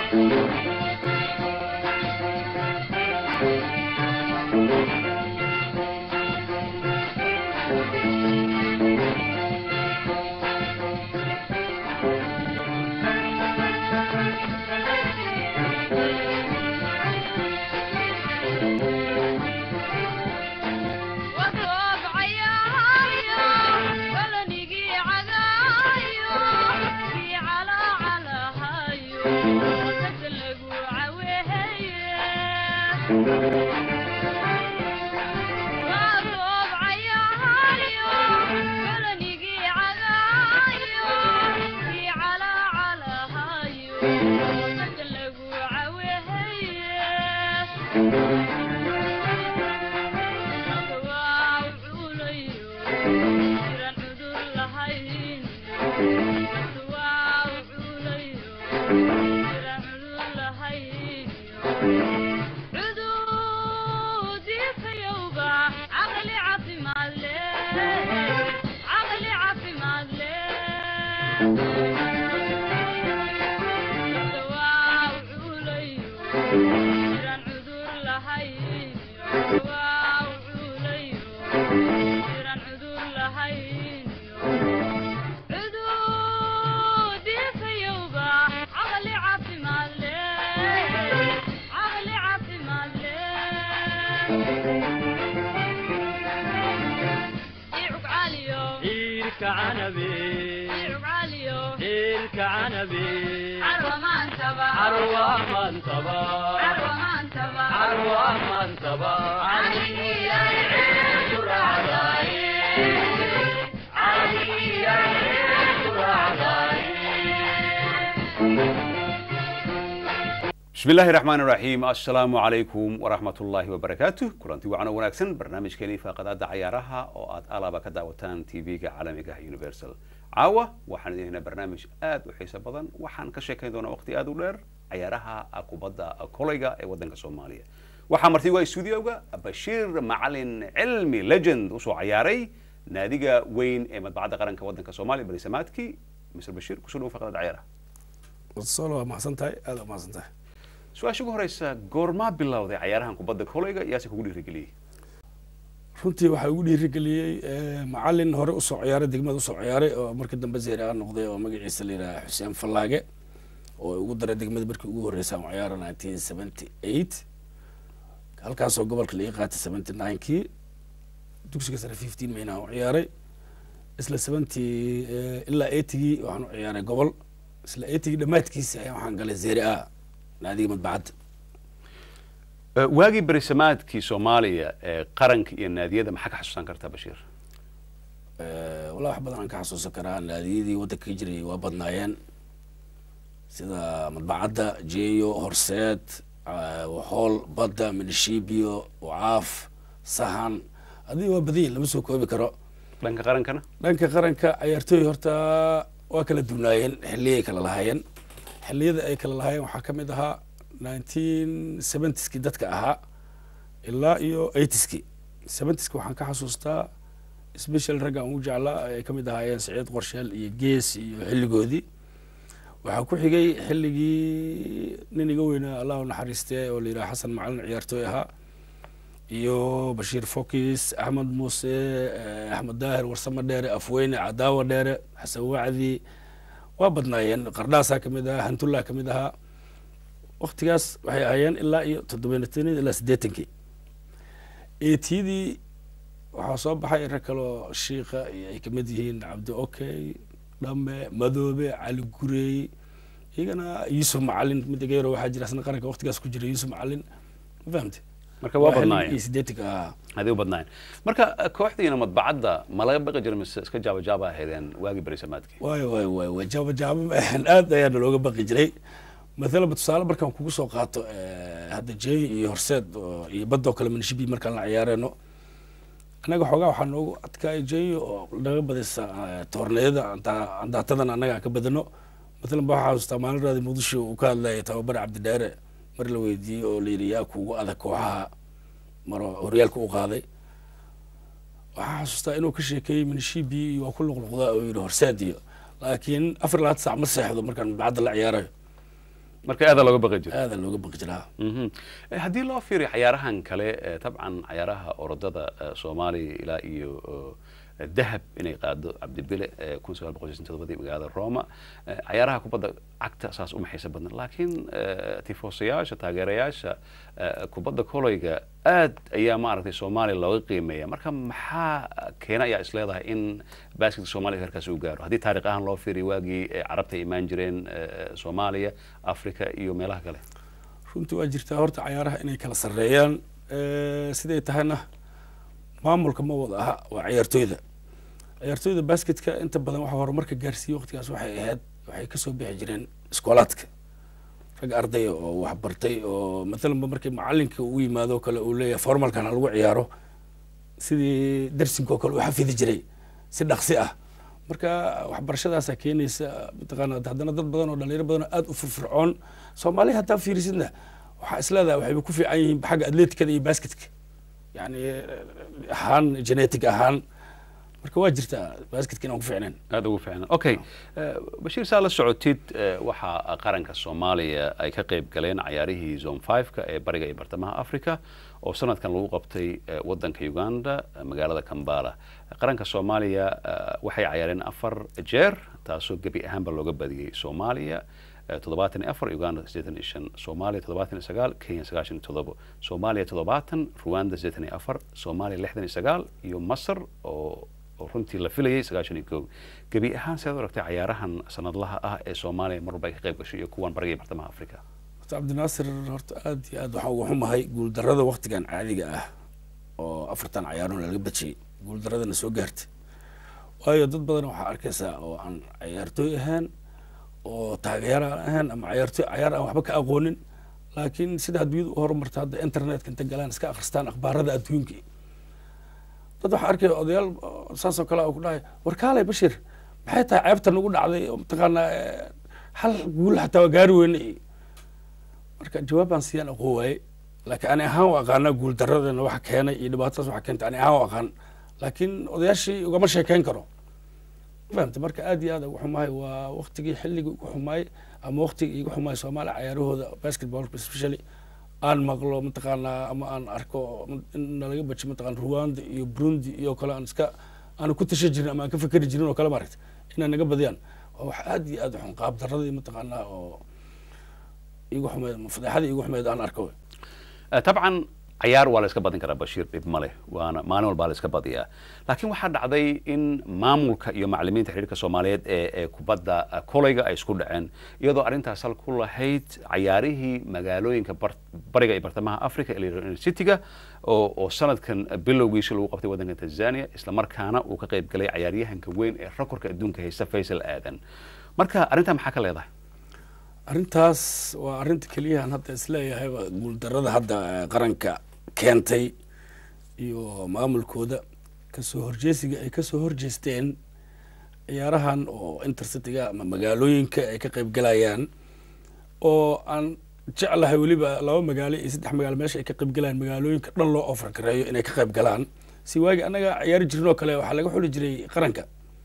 بسم الله الرحمن الرحيم السلام عليكم ورحمة الله وبركاته كلنتي وعنا وناكسن برنامج كني فقدات عيارها أو ألعاب كذا وتان تي في كعالمي يونيفرسال عاوة وحن هنا برنامج آد وحساب بدن وحن كشكل دون وقت آد ولر عيارها أكوبدا كوليجا ودن كصوماليا وحمرتي ويا استوديو بشير معلن علمي ليجند وسو عياري ناديجا وين إمد بعد قرن كودن كصوماليا برسماتكي مستر بشير كسلوا فقدات عيارها الصلاة ما حسنتها هذا ما حسنتها سؤال شو هريسة قرما بالله وذي عيارها كوبادة كوليجا ياسك وقولي رجلي. runtii waxaa ugu dhiirigeliyey macallin hore u soo ciyaaray degmada u soo ciyaaray oo markii dambe Zeere aan noqday oo magaciisa la yiraahdo Xuseen Fallaage oo ugu daray degmada markii ugu horeysay aan ciyaaray 1978 halkaas oo gobolka la qaatay 79kii dugsiga sare 15 mayna u ciyaaray isla 70 ilaa 80gii waxaan u ciyaaray gobol isla 80gii dhamaadkiisa waxaan galay Zeere نادي مدبعد واجي برسمات كي سوماليا قرنك يا نادي هذا ما حكى حسوسان كرتا بشير والله واحد بدنا كحسوس كرا نادي دي ودك يجري وبدنايان سيدا مدبعد جيو هرسات وحول بدا من الشيبيو وعاف صحن هذه وبدين لمسوا كوبي كرا لانك قرنكنا لانك قرنك عيرتوي هرتا واكل الدنياين حليه كلا لهاين xilliyada ay kala lahaayeen waxaa ka mid ahaa 1970skii dadka ahaa ilaa iyo 80skii 70skii waxaan ka xasuustaa special ragga aan ugu jeclaa ay ka mid ahaayeen Saciid Qorsheel iyo Gees iyo xilligoodii waxaa ku xigay xilligii nin iga weynaa Allah u naxariistay oo la yiraahdo Xasan Macalin ciyaartooy ahaa iyo Bashiir Fokis Ahmed Muuse Ahmed Daahir Warsamo Dheere Afweyne Cadaawa Dheere Xasan Wacdi وبدناين قرداسا كمدها هنتولا كمدها وقتياس waxay ayeen ilaa iyo 7 ilaa 8 eetidi waxa soo baxay rakalo sheekha ay kamid yihiin Cabdi Okay Dhamme Madoobe Cali Gurey igana Yusuf Macalin mid geero waxa jira asna qaranka waqtigaas ku jiray Yusuf Macalin ma fahamtay marka waa badnaayeen sideetika hadii u badnaayeen marka kooxdiina madbacada ma laga baqi jiray mise iska jaaba ahaydeen waagi barisamaadkii way jaaba aad ayaan looga baqi jiray مثلا بتصال بركان kugu soo qaato hada jeey iyo horseed iyo baddo kale manshibi markaan la ciyaarayno anaga xogaa waxaan ugu adkaay jeey oo laga badisa toorneeda andaatadan anaga ka badano مثلا waxa xasuustaa maalin Muqdisho uu ka hadlay tababar Cabdi Dheere mar la weydiiyay oo la yiri yaa kugu adag kooxaha maro horyaalka u qaaday waxa xasuustaa inuu ka sheekeeyay manshibi iyo ku luqluqda oo yiri horseed iyo laakiin afar laad saac ma seexdo markaan bacda la ciyaarayo marka aad looga baqi jiray aad looga baqi jiraa haddii loo fiiriyo ciyaarahan kale tabcan ciyaaraha orodada Soomaaliya ilaa iyo dahab inay qaado Cabdibile 1997 magaalada Roma ciyaaraha kubadda cagta saas uma xiiso badan laakiin tifoosayaasha taageerayaasha kubadda kolayga aad ayaa maaragtay Soomaaliya looga qiimeeyaa marka maxaa keena ayaa isleedahay in baaskitka Soomaaliya halkaas uu gaaro haddii taariikh ahaan loo fiiriyo waagii carabta imaan jireen Soomaaliya Afrika iyo meelaha kale runtii waa jirtaa horta ciyaaraha inay kala sareeyaan siday tahayna maamulka ma wada aha waa ciyaartooyda basketka inta badan waxa horumarka gaarsiiyay waqtigaas waxay ka soo bixi jireen iskoolaadka rag arday oo wax bartay oo maalan markii macalinka uu yimaado kale uu leeyahay formalkan lagu ciyaaro sidii darsinka kale uu xafidi jiray si dhaqsi ah marka waxbarashadaas keenaysa mataqaanaa haddana dad badan oo dhalinyaro badan aad u firfircoon Soomaaliya hataa fiirisidna waxa isleedahay waxay ku fiican yihiin xagga atleetikada iyo basketka yani ahaan genetic ahaan marka waa jirtaa basketka inaan ku fiicnaan aad ugu fiicnaan okay Bashiir saa la socotid waxa qaranka Soomaaliya ay ka qayb galeen ciyaarihii zone 5ka ee bariga iyo bartamaha Afrika oo sanadkan lagu qabtay wadanka Uganda magaalada Kampala qaranka Soomaaliya waxay ciyaareen 4 jeer taasoo gabi ahaanba looga badiyay Soomaaliya 74 Uganda 85 Soomaaliya 79 Kenya 97 Soomaaliya 70 Rwanda 84 Soomaaliya 69 iyo Masar oo runtii la filayay 91 gabi ahaan sidoo aragtay ciyaarahan sanadlaha ah ee Soomaaliya marba ka qayb gashay iyo kuwan bariga iyo bartamaha Afrika Cabdinaasir horta aad iyo aad waxa ugu xumahay guul darrada waqtigan caadiga ah oo afartan ciyaaroon laga badiyay guul darradana soo gaartay waayo dad badan waxa arkaysaa oo aan ciyaartooy ahaan oo taageero ahaan ama ciyaar aan waxba ka aqoonin laakiin sida adduunyadu u horumartay hadda internetka inta galaan iska akhristaan akhbaarada adduunka dad waxa arkay odayaal saas oo kale oo ku dhahay warkaalay Bashiir maxay tahay ceebta nagu dhacday mataqaanaa hal guul xataa gaari weynay marka jawaabaan siiyaan aqooway laakiin ani ahaan waa aqaana guul darradana waxa keenay iyo dhibaatadaas waxa keentay ani ahaan waa aqaan laakiin odayaashii ugama sheekeyn karo فهمت marka aad iyo aad ugu xumahay waa waqtigii xilliga ugu xumaay ama waqtigii ugu xumaay Soomaaliya ciyaarahooda basketball especially aan maqlo mataqaanaa ama aan arko in laga bajiyo mataqaan Rwanda iyo Burundi iyo kale aan ku tashan jirin ama aan ka fikiri jirin oo kale maaragtay inay naga badiyaan wax aad iyo aad u xun qaab darradii mataqaanaa oo igu xumayd fadaxadii igu xumayd aan arko طبعا ciyaar waa la iska badin karaa Bashiir dib male waana maalin walba la iska badiyaa laakiin waxa dhacday in maamulka iyo macallimiinta xiriirka Soomaaliyeed ee kubadda kolayga ay isku dhaceen iyadoo arintaas hal ku lahayd ciyaarihii magaalooyinka bariga iyo bartamaha Afrika ee University-ga oo sanadkan bilowgiisa lagu qabtay wadanka Tanzania isla markaana uu ka qayb galay ciyaaryahanka weyn ee rekorka adduunka haysta Faisal Aadan marka arinta maxaa ka leedahay arintaas waa arinta kaliya aan hadda isleeyahay guul darrada hadda qaranka keentay iyo maamulkooda kasoo horjeesiga ay kasoo horjeesteen ciyaarahan oo intercity-ga ama magaalooyinka ay ka qayb galayaan oo aan jeclahay waliba laba magaalo iyo saddex magaalo meesha ay ka qayb galayaan magaalooyinka dhan loo offer gareeyo inay ka qayb galaan si waagi anaga ciyaari jirnoo kale waxaa laga xuli jiray qaranka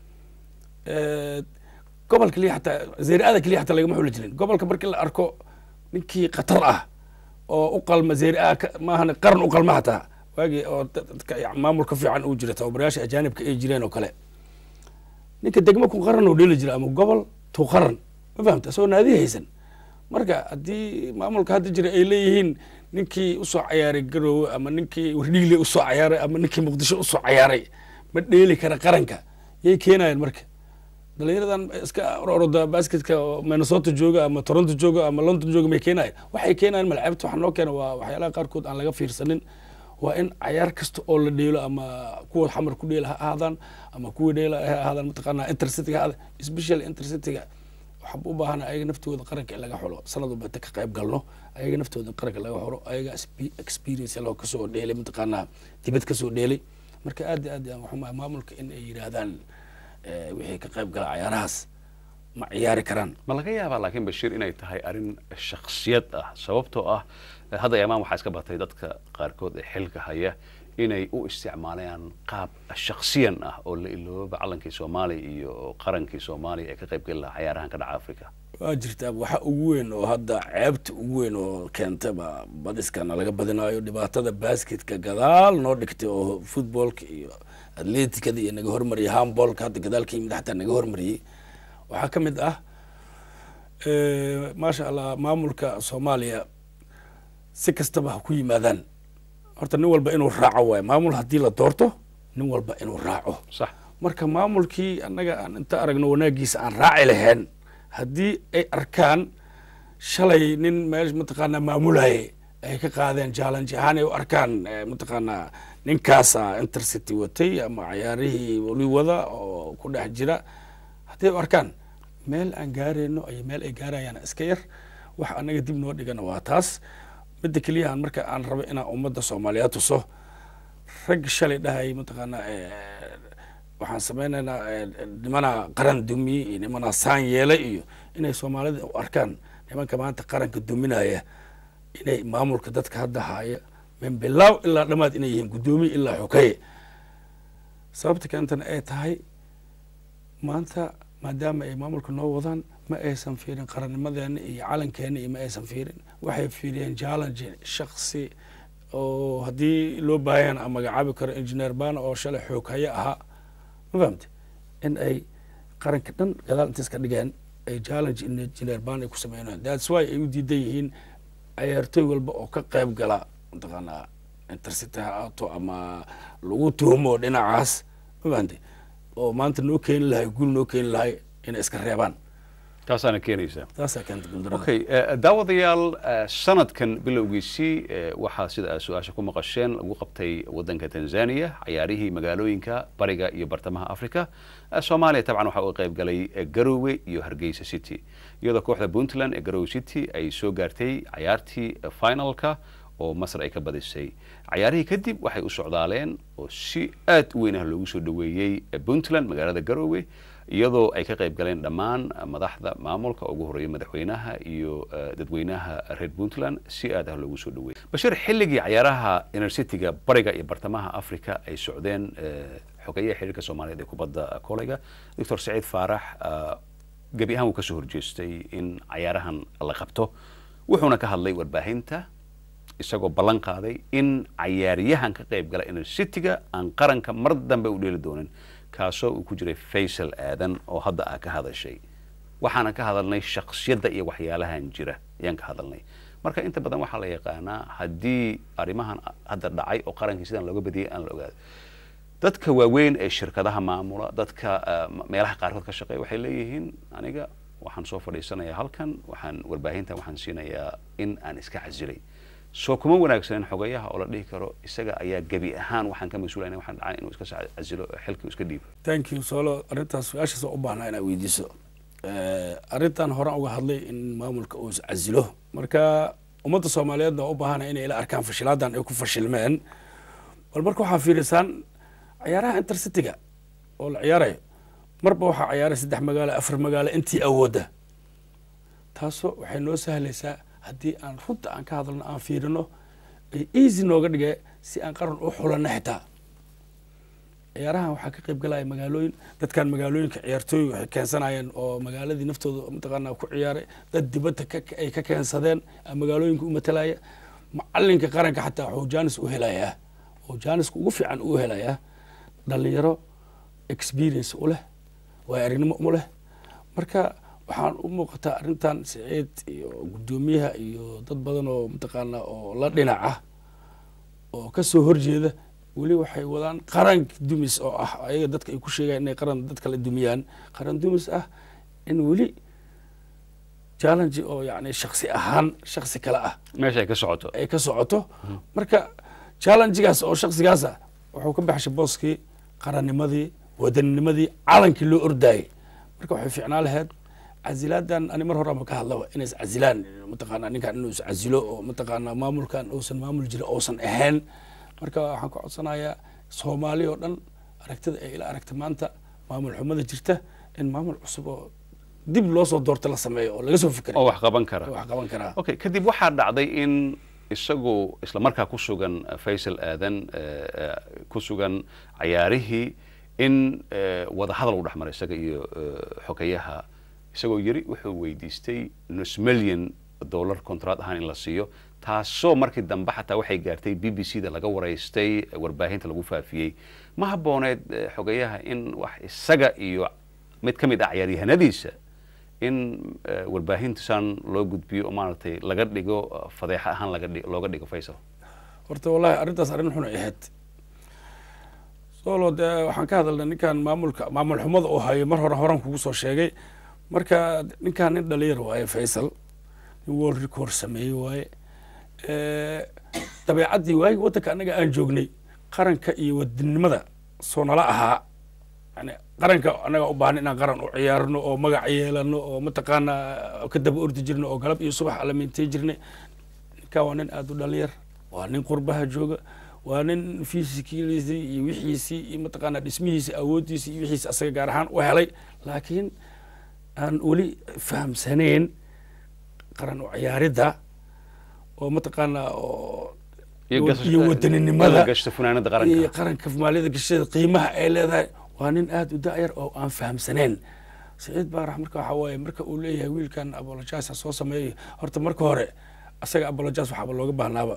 gobolka kaliya xataa zeeriada kaliya xataa lagama xuli jirin gobolka markii la arko ninkii khatar ah oo u qalma zeeriaa maahan qaran u qalma xataa waagii oo dadka maamulka fiican uu jira tababarayaasha ajaanibka ay jireen oo kale ninka degmo ku qaran oo dheeli jira ama gobol tuu qaran ma fahamta soo naadi haysan marka haddii maamulka hadda jira ay leeyihiin ninkii usoo ciyaaray Garowe ama ninkii Wardhiile usoo ciyaaray ama ninkii Muqdisho usoo ciyaaray ma dheeli kara qaranka yay keenayaan marka dhalinyaradan iska ororda basketka Minnesota jooga ama Toronto jooga ama London jooga ma keenayaan waxay keenayaan malcabta waxa noo keena waa waxyaalaha qaarkood aan laga fiirsanin waa in ciyaar kasta oo la dheelo ama kuwa xamar ku dheela ahaadaan ama kuwa dheela ahaadaan mataqaanaa intercity-ga especially intercity-ga waxa u baahan ayaga naftooda qaranka laga xulo sanad walba ka qayb galno ayaga naftooda qaranka laga xulo ayaga experience loo ka soo dheelay mataqaanaa dibad ka soo dheelay marka aad waxa maamulka in ay yiraahdaan wixii ka qayb gala ciyaarahaas ma ciyaari karaan ma laga yaabaa laakiin Bashiir inay tahay arin shakhsiyad ah sababtoo ah hadda yamaan waxa iska batay dadka qaarkood ee xilka haya inay u isticmaalayaan qaab shakhsiyan ah oo la ilooba calankii Soomaaliya iyo qarankii Soomaaliya ee ka qayb galay ciyaarahan ka dhaca Afrika waa jirtaa waxa ugu weyn oo hadda ceebta ugu weyn oo keentaba badiskana laga badinayo dhibaatada basketka gadaal noo dhigtay oo footballka iyo atleticada iyo naga hormariyay handballka hadda gadaalka yimid xataa naga hormariyay waxaa ka mid ah maasha allah maamulka Soomaaliya si kastaba ha ku yimaadaan horta nin walba inuu raaco waayo maamul haddii la doorto nin walba inuu raaco sax marka maamulkii annaga aan inta aragno wanaagiisa aan raaci lahayn haddii ay arkaan shalay nin meesha mataqaanaa maamulaya ay ka qaadeen challenge ahaan ay u arkaan mataqaanaa ninkaasa intercity watay ama ciyaarihii wali wada oo ku dhex jira haddii ay u arkaan meel aan gaarayno ay meel ay gaarayaan iska yar wax annaga dib noo dhigana waa taas midda keliyahan marka aan rabo inaan ummadda Soomaaliyeed tuso rag shalay dhahay mataqaanaa waxaan sameynaynaa nimana qaran dumiye iyo nimana saan yeelay iyo inay Soomaalida u arkaan nimanka maanta qaranka duminaya inay maamulka dadka hadda haya min bilow ilaa dhamaad inay yihiin gudoomiye ilaa xukaye sababta keentana ay tahay maanta maadaama ay maamulka noo wadaan ma aysan fiirin qarannimadeena iyo calankeena iyo ma aysan fiirin waxay fiiriyeen challenge shakhsi oo haddii loo baahan ama magacaabi karo engineer baan oo shalay xukaye ahaa ma fahamte in ay qaranka dhan gadaal intaas ka dhigeen ay challenge engineer baan ay ku sameeyeen that's why ay u diidan yihiin ciyaartoy walba oo ka qayb gala mataqaanaa intercity auto ama lagu tuhmo dhinacaas ma fahamte oo maanta noo keeni lahay guul noo keeni lahay inay iska reebaan taasaana keenaysa taasaa keenta guuldarada okay daawadayaal sanadkan bilowgiisii waxaa sida su-aasha ku maqasheen lagu qabtay wadanka Tanzania ciyaarihii magaalooyinka bariga iyo bartamaha Afrika Soomaaliya tabcan waxa uu qayb galay Garowe iyo Hargeysa City iyadoo kooxda Puntland ee Garowe City ay soo gaartay ciyaartii finalka oo Masar ay ka badisay ciyaarihii kadib waxay u socdaaleen oo si aad u weyn ah loogu soo dhaweeyay Puntland magaalada Garowe iyadoo ay ka qayb galeen dhammaan madaxda maamulka ugu horeeyay madaxweynaha iyo dadweynaha reer Puntland si aad ah loogu soo dhaweeyay bashir xilligii ciyaaraha Intercity-ga bariga iyo bartamaha Afrika ay socdeen xogeyaha xiriirka Soomaaliyeed ee kubadda kolayga Dr. Saciid Faarax gabi ahaan uu ka soo horjeestay in ciyaarahan la qabto wuxuuna ka hadlay warbaahinta isagoo ballan qaaday in ciyaaryahan ka qayb gala Intercity-ga aan qaranka mar dambe u dheeli doonin kaasoo uu ku jiray Faisal Aadan oo hadda ka hadashay waxaana ka hadalnay shakhsiyadda iyo waxyaalahan jira ayaan ka hadalnay marka inta badan waxaa la yaqaanaa haddii arrimahan hadda dhacay oo qarankii sidan looga badiyay aan la ogaado dadka waaweyn ee shirkadaha maamula dadka meelaha qaarkood ka shaqeeya waxay leeyihiin aniga waxaan soo fadhiisanayaa halkan waxaan warbaahintan waxaan siinayaa in aan iska casilay soo kuma wanaagsanin xogayaha oo la dhihi karo isaga ayaa gabi ahaan waxaan ka mas'uulayna waxaan dhacay inuu iska casilo xilkii iska dhiibo thank you solo arintaas su'aashaas u baahnaa inaad weydiiso arintan hore uga hadlay in maamulka uu is casilo marka ummadda Soomaaliyeedna u baahanay inay ila arkaan fashilaadan ay ku fashilmeen bal marka waxaa fiirisan ciyaaraha Intercity-ga oo la ciyaarayo marba waxaa ciyaaray 3 magaalo 4 magaalo intii awooda taasoo waxay noo sahlaysaa haddii aan runta aan ka hadalno aan fiirino ay easy nooga dhigay si aan qaran u xulano xitaa ciyaarahan waxaa ka qayb galaya magaalooyin dadkan magaalooyinka ciyaartooy waxay keensanayeen oo magaaladii naftooda mataqaanaa ku ciyaaray dad dibadda ay ka keensadeen magaalooyinka u matalaya macalinka qaranka xataa wuxuu jaanis u helayaa oo jaaniska ugu fiican u helayaa dhalinyaro experience u leh waa aragnimo u leh marka waxaan u muuqataa arrintan Saciid iyo gudoomiyaha iyo dad badan oo mataqaanaa oo la dhinaca oo ka soo horjeeda weli waxay wadaan qaran dumis oo ah ayaga dadka ay ku sheegayaan inay qaran dadka la dumiyaan qaran dumis ah in weli challenge oo yani shakhsi ahaan shakhsi kale ah meesha ay ka socoto marka challenge-gaas oo shakhsigaas ah wuxuu ka baxshay booskii qarannimadii wadannimadi calankii loo ordaayay marka waxay fiicnaa lahayd caziladan ani mar hore ama ka hadlaba inay is cazilaan mataqaanaa ninkan inuu is cazilo oo mataqaanaa maamulkan uusan maamul jira uusan ahayn marka waxaan ku codsanayaa Soomaali oo dhan aragtida ay ila aragta maanta maamul xumada jirta in maamul cusub oo dib loo soo doorto la sameeyo oo laga soo fikiro oo wax qaban kara okay kadib waxaa dhacday in isagoo isla markaa ku sugan Faisal Aadan ku sugan ciyaarihii in wada hadal u dhaxmaray isaga iyo xogeyaha isagoo yiri wuxuu weydiistay nus milyan dollar contract ahaan in la siiyo taasoo markii dambe xataa waxay gaartay BBC da laga waraystay warbaahinta lagu faafiyey ma habooneed xogayaha in wax isaga iyo mid ka mid ah ciyaaryahanadiisa in warbaahintiisan loo gudbiyo maaragtay laga dhigo fadeexa ahaan looga dhigo Faisal horta wallahi arrintaas arrin xun ay ahayd soo waxaan ka hadalnay ninkan maamul xumada oo hayo mar horan kugu soo sheegay marka ninkan nin dhalinyaro waaye Faisal nin world record sameeyay waaye dabeecadii waagi waddanka anaga aan joognay qaranka iyo wadannimada soo nala ahaa yani qaranka anaga u baahan inaan qaran u ciyaarno oo magac yeelano oo mataqaana ka daba ordi jirno oo galab iyo subax ala meentay jirnay ninka waa nin aad u dhalinyar waa nin qurbaha jooga waa nin fiisikiisa iyo wixiisi iyo mataqaana dhismihiisa awoodiisa iyo wixiisa asaga gaar ahaan u helay laakiin aan weli fahamsanayn qaran u ciyaaridda oo mataqaana oo iyo wadaninimada iyo qaranka maaliyada gashada qiimaha ay leedahay waa nin aad u da'yar oo aan fahamsanayn Saciid Baarax marka waxa waaye marka uu leeyahay wiilkan apologize soo sameeyay horta marka hore asaga apologize waxba looga baahnaaba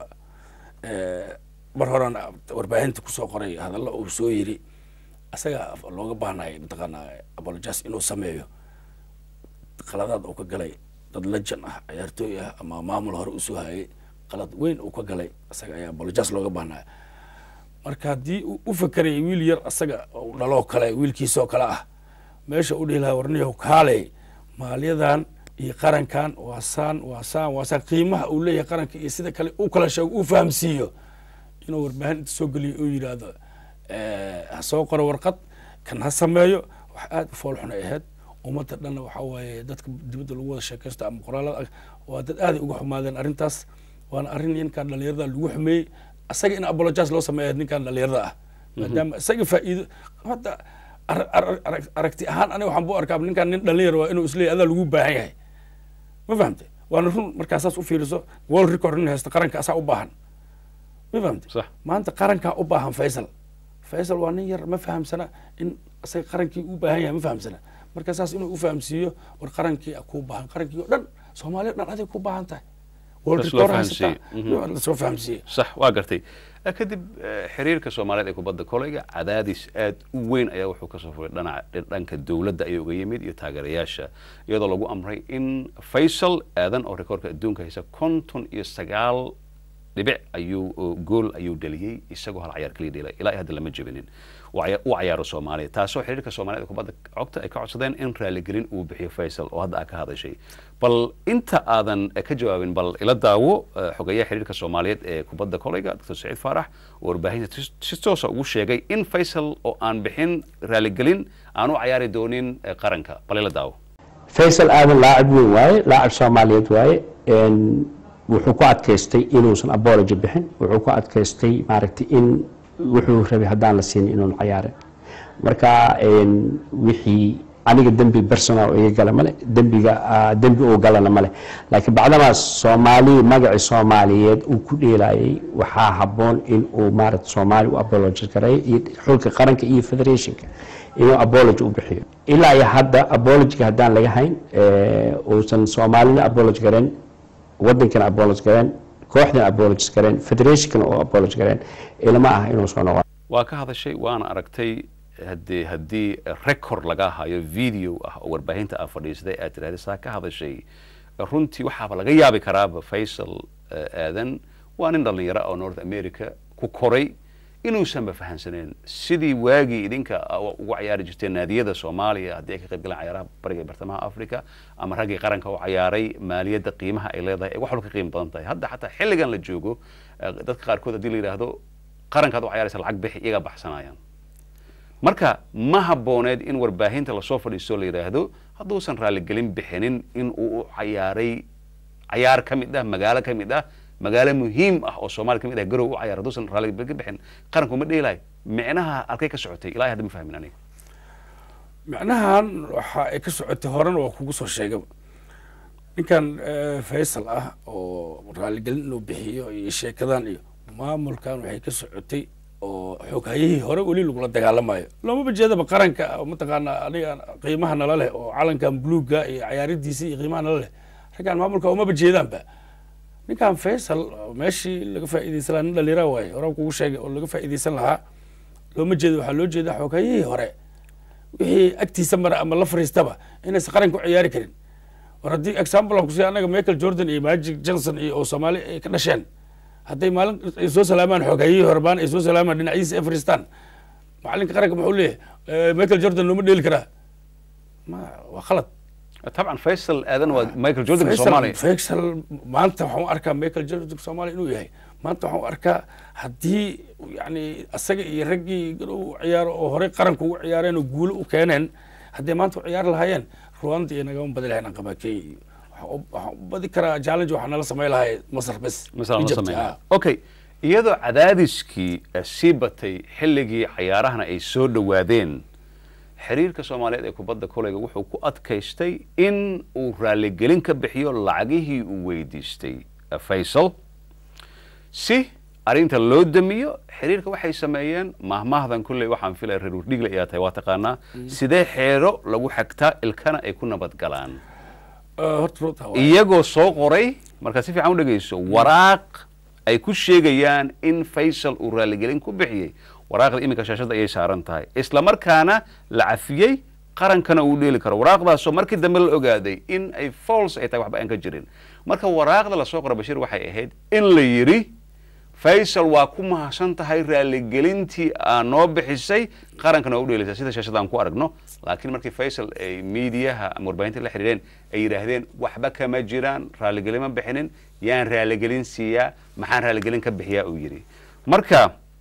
mar horena warbaahinta ku soo qoray hadallo uu soo yiri asaga looga baahnay mataqaana apologize inuu sameeyo qaladaad uu ka galay dad lajan ah ciyaartooy ah ama maamul hore u soo hayay qalad weyn uu ka galay asaga ayaa apologize looga baahnaa marka haddii u fakeray wiil yar asaga uu dhalo kale wiilkiisoo kale ah meesha u dhihi lahaa warniyow kaaley maaliyadan iyo qarankan waa saan qiimaha uu leeyahay qaranka iyo sida kale u kala sheego uu fahamsiiyo inuu warbaahin inta soo geliyo uu yidhaahdo ha soo qoro warqad kan ha sameeyo wax aad u fool xun ay ahayd ummadda dhanna waxa waaye dadka dibadda lagu wada sheekaysto ama qoraalada waa dad aad uga xumaadeen arrintaas waana arrin ninkan dhalinyarada lagu xumeeyey asaga in apologize loo sameeyo ninkan dhalinyarada ah maadaama isaga faa'iido hadda aragti ahaan aniga waxaan buu arkaa ninkan nin dhalinyar waa inuu isleeyahay adaa lagu baahan yahay ma fahamtay waana run markaa saas u fiiriso world record nin haysta qaranka asaa u baahan ma fahamtay maanta qarankaa u baahan Faisal waa nin yar ma fahamsana in asaga qarankii u baahan yahay ma fahamsana marka saas inuu u fahamsiiyo war qarankii ku baahan qarankii oo dhan Soomaaliya dhan aday ku baahan tahay world record la soo fahamsiyo صح waa gartay kadib xiriirka Soomaaliyeed ee kubadda kolayga cadaadis aad u weyn ayaa wuxuu ka soo furay dhanka dawladda ayuu uga yimid iyo taageerayaasha iyadoo lagu amray in Faisal aadan oo rekoorka adduunka haysa 59 dhibic gool ayuu dhaliyay isagoo hal ciyaar kaliya dhalay ilaa hadda lama jabinin u ciyaaro Soomaaliya taasoo xiriirka Soomaaliyeed kubadda cagta ay ka codsadeen in raaligelin uu bixiyo Faisal oo hadda ka hadashay bal inta aadan ka jawaabin bal ila daawo xogayaha xiriirka Soomaaliyeed ee kubadda kolayga Dr. Saciid Faarax oo warbaahinta si toos ah ugu sheegay in Faisal oo aan bixin raaligelin aan u ciyaari doonin qaranka bal ila daawo Faisal aadan laacib weyn waaye laacib Soomaaliyeed waaye wuxuu ku adkaystay inuusan apology bixin wuxuu ku adkaystay maaragtay in wuxuu rabay haddaan la siin inuu ciyaarin marka wixii aniga dambi personal oo iga gala male dambi oo galana male laakiin bacdama Soomaali magaci Soomaaliyeed uu ku dheelayay waxaa haboon in uu maaragtay Soomaali u apology garay xulka qaranka iyo federationka inuu apology u bixiyo ilaa iyo hadda apology haddaan laga hayn uusan Soomaalina apology garan waddankana apology garan kooxdan apology garan federation oo apology garan ilama ah inuu soo noqdo waa ka hadashay waana aragtay haddii record laga hayo video ah oo warbaahinta aan fadhiistay aad tiraahday ka hadashay runtii waxaaba laga yaabi karaaba Faisal aadan waa nin dhalinyaro oo North America ku koray inuusan fahansaneen sidii waagii idinka ugu ciyaari jirteen naadiyada Soomaaliya haddii ay ka qayb galaan ciyaaraha bariga bartamaha Afrika ama ragii qaranka u ciyaaray maaliyada qiimaha ay leedahay wax walba ka qiimo badan tahay hadda xataa xilligan la joogo dadka qaarkood haddii la yiraahdo qaranka u ciyaaraysa lacag bixi iyaga baxsanayaan marka ma habooneed in warbaahinta la soo fadhiisto la yiraahdo hadduusan raaligelin bixinin in uu ciyaaray ciyaar ka mid ah magaalo muhiim ah oo Soomaaliya kamid ah garow u ciyaar hadduusan raaligelin bixin qaranku ma dheelay micnaha halkay ka socotay ilaa hadda ma fahmin aniga macnahan waxa ay ka socotay horena waa kugu soo sheegay ninkan Faisal oo raaligelin inuu bixiyo iyo sheekadan iyo maamulkan waxay ka socotay oo xoghayihii hore weli lagula dagaalamayo loomaba jeedaba qaranka mataqaanaa aniga qiimaha nala leh oo calankan buluugga iyo cayaaridiisa iyo qiimaha nala leh raggaan maamulka umaba jeedaanba ninkan Faisal meeshii laga faa'iideysan lahaa nin dhalinyaro waaye horaan kugu sheegay oo laga faa'iideysan lahaa looma jeedo waxaa loo jeedaa xoghayihii hore wixii agtiisa mara ama la fariistaba inaysan qaranka u ciyaari karin war haddii example aan ku siiya anaga Michael Jordan iyo Magic Johnson iyo oo Soomaali ay ka dhasheen hadday maalin ay soo salaamaan xoghayihii hore baan ay soo salaamaan dhinaciisa ay fariistaan macalinka qaranka muxuu leeyahay Michael Jordan looma dheeli karaa ma waa khalad طبعا فيصل اذن مايكل جوردن الصومالي فيصل ما انت waxaan arkaa Michael Jordan الصومالي inuu yahay maanta waxaan arkaa hadii yani asaga iyo ragii uu ciyaaro oo hore qaranka ugu ciyaareen oo guul u keeneen hadii maanta ciyaar lahaayeen Rwanda iyo naga badalayn qabakay waxaan badi karaa challenge waxaan la sameey lahay Masar bas okay iyadoo cadaadiskii siibatay xilligii ciyaarahana ay soo dhawaadeen xiriirka Soomaaliyeed ee kubadda kolayga wuxuu ku adkaystay in uu raaligelin ka bixiyo lacagihii uu weydiistay Faisal si arinta loo damiyo xiriirka waxay sameeyeen mahmahdan kulay waxaan filay reer Dhigle ayaa tahay waa taqaanaa sidee xeero lagu xigtaa ilkana ay ku nabad galaan iyagoo soo qoray marka si fiican u dhageyso waraaq ay ku sheegayaan in Faisal uu raaligelin ku bixiyay waraaqda imika shaashada ayay saaran tahay isla markaana la cafiyay qarankana uu dheeli karo waraaqdaasoo markii dambe la ogaaday in ay false ay tahay waxba aan ka jirin marka waraaqda la soo qoray Bashiir waxay ahayd in la yiri Faisal waa ku mahadsan tahay raaligelintii aan noo bixisay qarankana uu dheelisay sida shaashada aan ku aragno laakiin markii Faisal ay meediyaha ama warbaahinta la xiriireen ay yiraahdeen waxba kama jiraan raaligelin ma bixinin yaan raaligelin siiya maxaan raaligelin ka bixiyaa uu yiri marka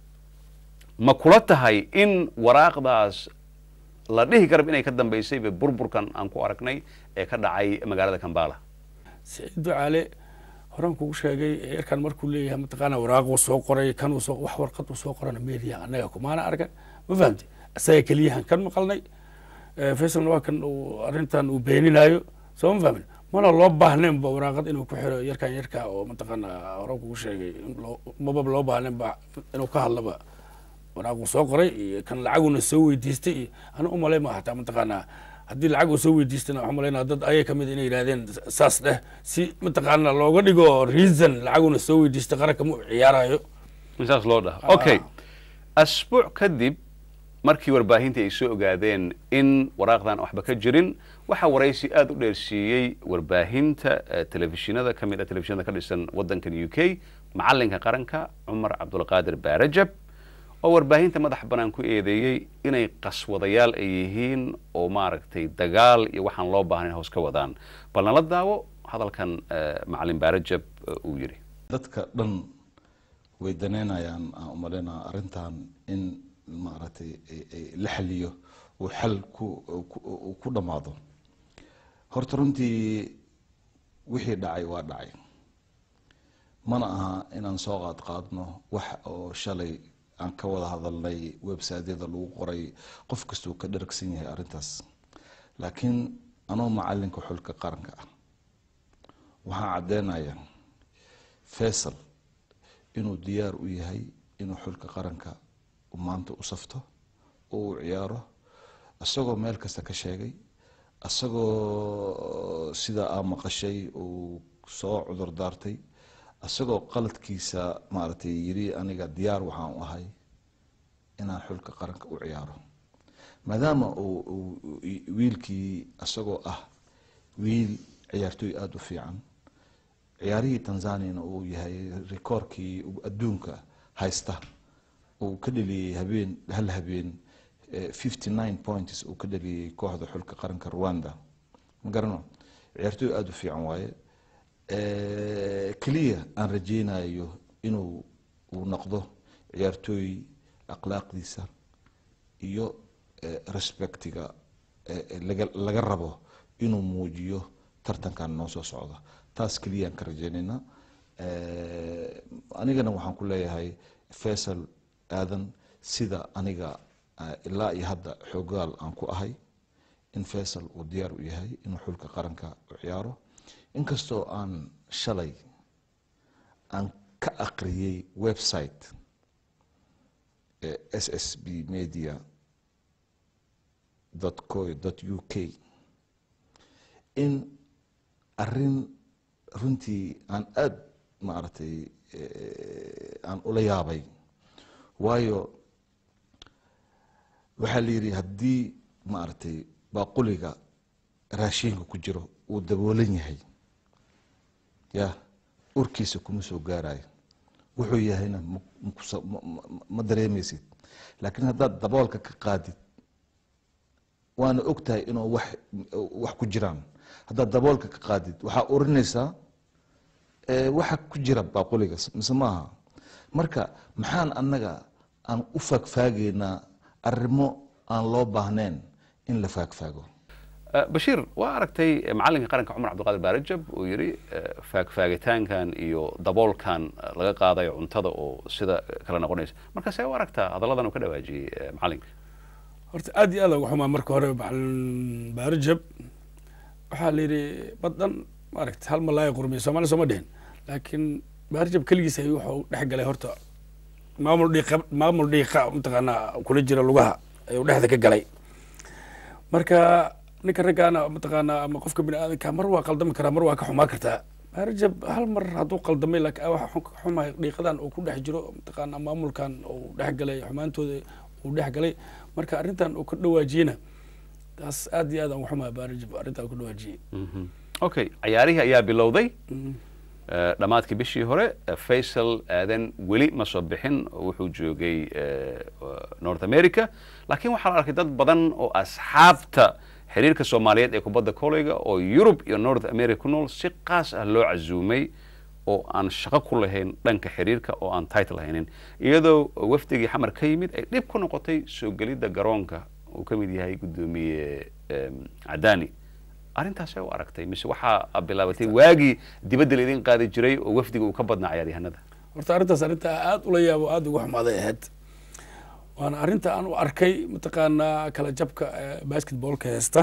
ma kula tahay in waraaqdaas la dhihi karo inay ka dambeysay burburkan aan ku aragnay ee ka dhacay magaalada Kampala Saciid Ducaale horaan kugu sheegay eerkan markuu leeyahay mataqaana waraaq uu soo qoray kan uu soo wax warqad uu soo qorana media anaga kumaana arkan ma fahamtay asaga kaliyahan kan maqalnay Faisal waa kan uu arintan uu beeninayo soo ma fahmin mana loo baahneen ba waraaqad inuu ku xiro yarka oo mataqaana horaan kugu sheegay maba loo baahneen ba inuu ka hadlaba waraaqu soo qoray kan lacaguna soo weydiistay ana u malay ma hataa mataqaana hadii lacag uu soo weydiistana waxaan malayna dad ayay kamid inay yiraahdeen saas dheh si mataqaana looga dhigo reason lacaguna soo weydiistay qaranka mu ciyaarayo misaas loo dhaha okay asbuuc kadib markii warbaahinta ay soo ogaadeen in waraaqdan waxba ka jirin waxa waraysi aad u dheersiiyay warbaahinta telefishinada kamid ah telefishinada ka dhisan wadanka UK macalinka qaranka Umar Abdulqaadir Baarajab oo warbaahinta madax banaan ku eedeeyay inay qaswadayaal ay yihiin oo maaragtay dagaal iyo waxaan loo baahnayn hoos ka wadaan balna la daawo hadalkan macalin Baarajab uu yiri dadka dhan way daneynayaan u maleena arintan in maaragtay la xaliyo oo xal ku dhamaado horta runtii wixii dhacay waa dhacay mana aha inaan soo qaadno wax oo shalay aan ka wada hadalnay website-yada lagu qoray qof kasta uu ka dharagsan yahay arintaas laakiin anoo macalinka xulka qaranka ah waxaan cadeynayaa Faisal inuu diyaar u yahay inuu xulka qaranka maanta u safto oo u ciyaaro asagoo meel kasta ka sheegay asagoo sida aan maqashay uu soo cudur daartay asagoo qaladkiisa maartay yiri aniga diyaar waxaan u ahay inaan xulka qaranka u ciyaaro maadaama uu wiilkii asagoo ah wiil ciyaartoy aad u fiican ciyaarihii Tanzania uu yahay rekoorkii adduunka haysta uu ka dhaliyay habeen 59 points uu ka dhaliyay kooxda xulka qaranka Rwanda ma garano ciyaartoy aad u fiican waaye kaliya aan rajeynayo inuu noqdo ciyaartoy akhlaaqdiisa iyo respectiga laga rabo inuu muujiyo tartankan noo soo socda taas kaliya aan ka rajeynayna anigana waxaan ku leeyahay Faisal aadan sida aniga ilaa iyo hadda xoogaal aan ku ahay in Faisal uu diyaar u yahay inuu xulka qaranka u ciyaaro inkastoo aan shalay aan ka aqriyay website ssb media.co.uk in arrin runtii aan aad maaragtay aan ula yaabay waayo waxaa la yidhi haddii maaragtay baaquliga raashinka ku jiro uu daboolan yahay ya urkiisa kuma soo gaarayo wuxuu yahayna ma dareemaysid laakiin haddaad daboolka ka qaadid waana ogtahay inuu wax ku jiraan haddaad daboolka ka qaadid waxaa urinaysaa waxa ku jira baaquliga mise maaha marka maxaan annaga aan u faagfaagaynaa arrimo aan loo baahnayn in la faagfaago bashiir waa aragtay macalinka qaranka cumar cabdiqaadir baarajab uu yidhi faagfaagitaankan iyo daboolkan laga qaadayo cuntada oo sida kala noqonaysa marka see u aragtaa hadalladan uu ka dhawaajiyey macalinka horta aad iyo aad uga xumaa marka hore macalin baarajab waxaa la yidhi badan maaragta hal malaaya qurmiya soomaali sooma dhihin laakiin baarajab keligiis ay wuxuu dhex galay horta maamul dhiiqa mataqaanaa kula jira lugaha ayuu dhexda ka galay marka ninka raggaana mataqaanaa ama qofka bini aadanka mar waa qaldami karaa mar waa ka xumaa kartaa baarajab hal mar hadduu qaldamay laakiin waxa xumaa dhiiqadan uu ku dhex jiro mataqaanaa maamulkan uu dhex galay xumaantooda uu dhex galay marka arrintan uu ka dhawaajiyena taas aad iyo aad aan uga xumaa baarajab arrintan uu ka dhawaajiyey okay ciyaarihii ayaa bilowday dhammaadkii bishii hore faysal aadan weli ma soo bixin wuxuu joogay north america laakiin waxaa la arkay dad badan oo asxaabta xiriirka soomaaliyeed ee kubadda koleyga oo yurub iyo north america ku nool si qaas ah loo casuumay oo aan shaqo ku lahayn dhanka xiriirka oo aan title haynin iyadoo wafdigii xamar ka yimid ay dhib ku noqotay soo gelidda garoonka uu ka mid yahay guddoomiye cadaani arrintaasee u aragtay mise waxaa bilaabatay waagii dibadda laydin qaadi jiray oo wafdiga uu ka badnaa ciyaaryahanada horta arrintaas arrinta aad ula yaabo aad ugu xumaaday ahayd waana arrinta aan u arkay mataqaanaa kala jabka basketballka heesta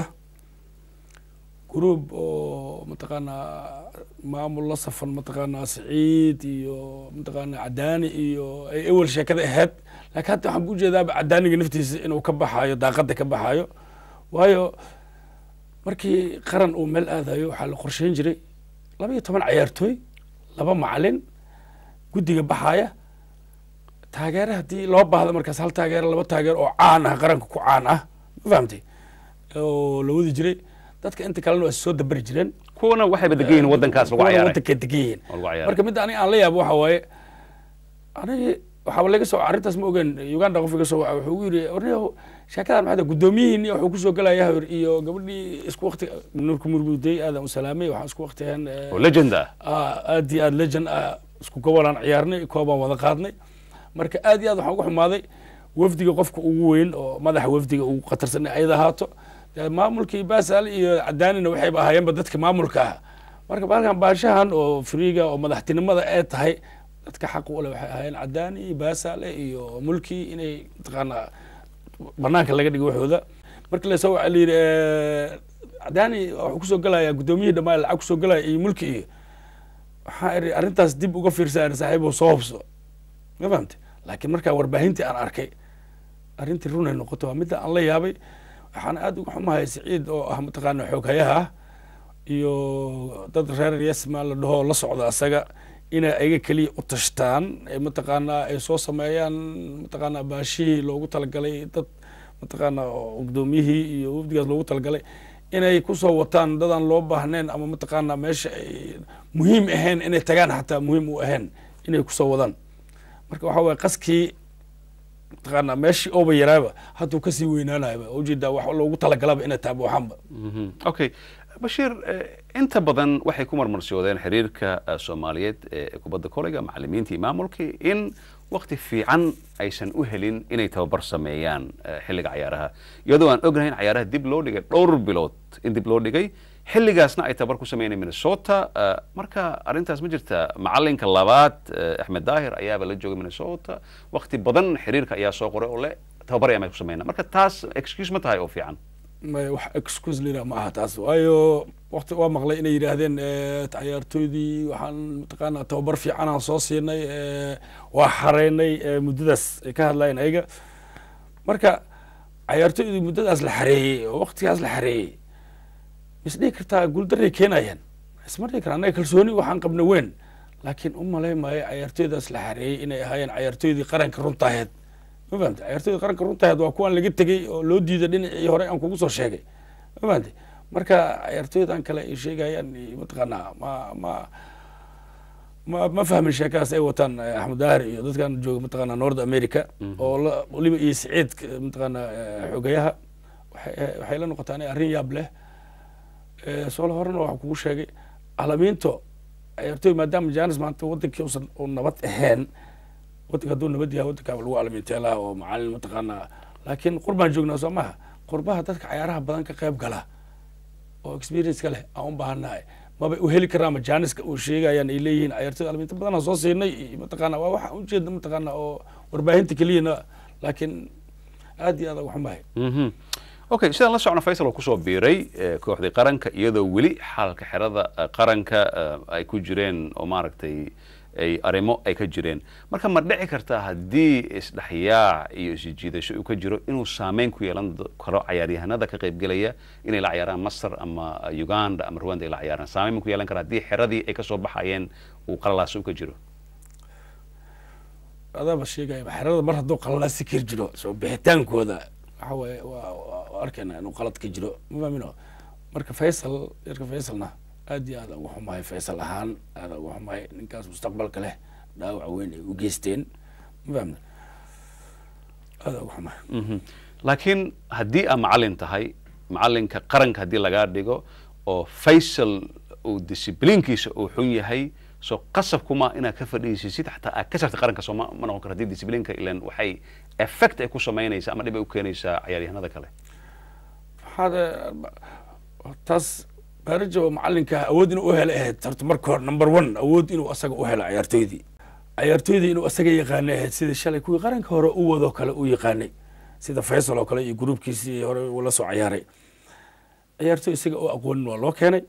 group oo mataqaanaa maamul la safan mataqaanaa Saciid iyo mataqaanaa Cadaani iyo ay awal sheekada ahayd laakiin hadda waxaan u jeedaa Cadaaniga naftiisa inuu ka baxayo daaqada ka baxayo waayo markii qaran uu meel aadayo waxaa la qorsheyn jiray 12 ciyaartooy 2 macalin guddiga baxaya taageero haddii loo baahdo markaas hal taageero 2 taageero oo caan ah qaranka ku caan ah ma fahamtay oo la wadi jiray dadka inta kalena waa soo dabari jireen kuwana waxay badagayeen wadankaas lagu ciyaaray wadanka degayeen marka mid aan la yaabo waxa waaye aniga waxa laga soo arrintaas ma ogeyn Uganda qofka soo waxa uu yiri orniyo shaqadan maxaa guddoomiyihiin wuxuu ku soo galaya iyo gabadhii isku waqti nuurku murmuday aadan u salaamay waxa isku waqtiyan legend aad iyo aad legend isku gobolaan ciyaarnay koobaan wada qaadnay marka aad iyo aad waxaan ugu xumaaday wafdiga qofka ugu weyn oo madaxa wafdiga ugu qatarsan ayada haato maamulkii Basal iyo Cadaanina waxay ahaayeenba dadka maamulka marka baalkan baashahan oo friiga oo madaxtinimada ay tahay dadka xaq u leh waxay ahaayeen Cadaani Basal iyo mulki inay taqaanaa banaanka laga dhigo waxooda marka la soo celiir Cadaani wuxuu ku soo galaya guddoomiyaha dhamaan lacag ku soo galaya iyo mulki iyo waxa arrintaas dib uga fiirsan saaxiibo soo hubso ma fahamtay laakiin marka warbaahintii aan arkay arrintii runay noqoto waa mid aan la yaabay waxaan aad uga xumahay Saciid oo ah mataqaanaa xooghayaha iyo dad reer Yasma la dhaho la socda asaga inay ayaga kaliya u tashtaan mataqaanaa ay soo sameeyaan mataqaanaa baashii loogu talagalay dad mataqaanaa guddoomiyihii iyo wafdigaas loogu talagalay inay ku soo wataan dadaan loo baahnayn ama mataqaanaa meesha ay muhiim ahayn inay tagaan xataa muhiim u ahayn inay ku soo wadaan marka waxa waaye qaskii mataqaanaa meeshii ooba yaraaba hadduu kasii weynaanayaba ujeedaa wax loogu talagalaba inay taabo waxaanba okay bashiir inta badan waxay ku marmarsoodeen xiriirka Soomaaliyeed ee kubadda koleyga macallimiinta iyo maamulka in waqti fiican aysan u helin inay tababar sameeyaan xilliga ciyaaraha iyadoo aan ognahay in ciyaaraha dib loo dhigay dhowr bilood in dib loo dhigay xilligaasna ay tababar ku sameeyeen Minnesota marka arrintaas ma jirta macalinka labaad Axmed Daahir ayaaba la joogay Minnesota waqti badan xiriirka ayaa soo qoray oo le tababar ay ku sameeyaan marka taas excuse ma tahay oo fiican ما wax excuse lira ma aha taas waayo waqti waa maqlay inay yidhaahdeen ciyaartoydii waxaan mataqaanaa tababar fiican aan soo siinay waa xareynay muddadaas ay ka hadlayeen ayaga marka ciyaartoydii muddadaas la xareeyey oo waqtigaas la xareeyey isdhihi kartaa guuldaray keenayaan isma dhihi karaan anaga kalsooni waxaan qabna weyn laakiin u malay maayo ciyaartoydaas la xareeyey inay ahaayeen ciyaartoydii qaranka runtaheed ma fahamtay ciyaartoydii qaranka runtaheed waa kuwaan laga tegey oo loo diiday dhinacii hore aan kugu soo sheegay ma fahamtay marka ciyaartoydan kale ay sheegayaan mataqaanaa ma fahmin sheekadaas ay wataan axmed daahir iyo dadkan jooga mataqaanaa north america oo waliba iyo siciid mataqaanaa xogayaha waxay la noqotaa inay arrin yaab leh soola horena waxaa kugu sheegay alamiinto ciyaartoy maadaama janis maanta wadankii usan u nabad ahayn wadanka hadduu nabad yahay wadankaa lagu alamiinteelaa oo macalin mataqaanaa laakiin qurbaan joognaa soo maha qurbaha dadka cayaaraha badan ka qayb gala oo experience ka leh aan u baahanahay maba u heli karaa majaniska uu sheegayaan ay leeyihiin ciyaartoyda alamiinta badan aan soo siinay mataqaanaa waa waxa ujeeda mataqaanaa oo warbaahinta keliyana laakiin aad iyo aad uga xumahay okay sidaan la socno Faisal oo kusoo biiray kooxdii qaranka iyadoo weli xaalka xirada qaranka ay ku jireen oo maaragtay ay arimo ay ka jireen marka ma dhici kartaa haddii isdhaxyaac iyo isjiidasho uu ka jiro inuu saameyn ku yeelan karo ciyaaryahanada ka qaybgelaya inay la ciyaaraan Masar ama Uganda ama Rwanda ay la ciyaaraan saameyn ku yeelan kara haddii xiradii ay ka soo baxayeen uu qalalaas u ka jiro adaba sheegay xirada mar hadduu qalalaas ka jiro soo bixitaankooda waxa way arkayna inuu qalad ka jiro ma fahamino marka Faisal yarka Faisalna aad iyo aad ugu xumahay Faisal ahaan aad ugu xumahay ninkaas mustaqbalka leh dhaawac weyn ay u geysteen ma fahamno aad ugu xumahay laakiin haddii aan macallin tahay macallinka qaranka haddii laga dhigo oo Faisal uu disciplinkiisa uu xun yahay soo qasab kuma inaad ka fadhiisid xataa aad ka sarta qaranka soo ma noqon karo haddii disciplinka ilaan waxay effect ay ku samaynaysaa ama dhib ay u keenaysaa ciyaaryahanada kale taas baarajo macallinka awood inuu u helo ahayd horta marka hore number 1 awood inuu asaga u helo ciyaartoydii inuu asaga yaqaanay ahayd sida shalay kuwii qaranka hore u wado kale u yaqaanay sida Faisal oo kale iyo groupkiisii hore ula soo ciyaaray ciyaartoy isaga oo aqoonin waa loo keenay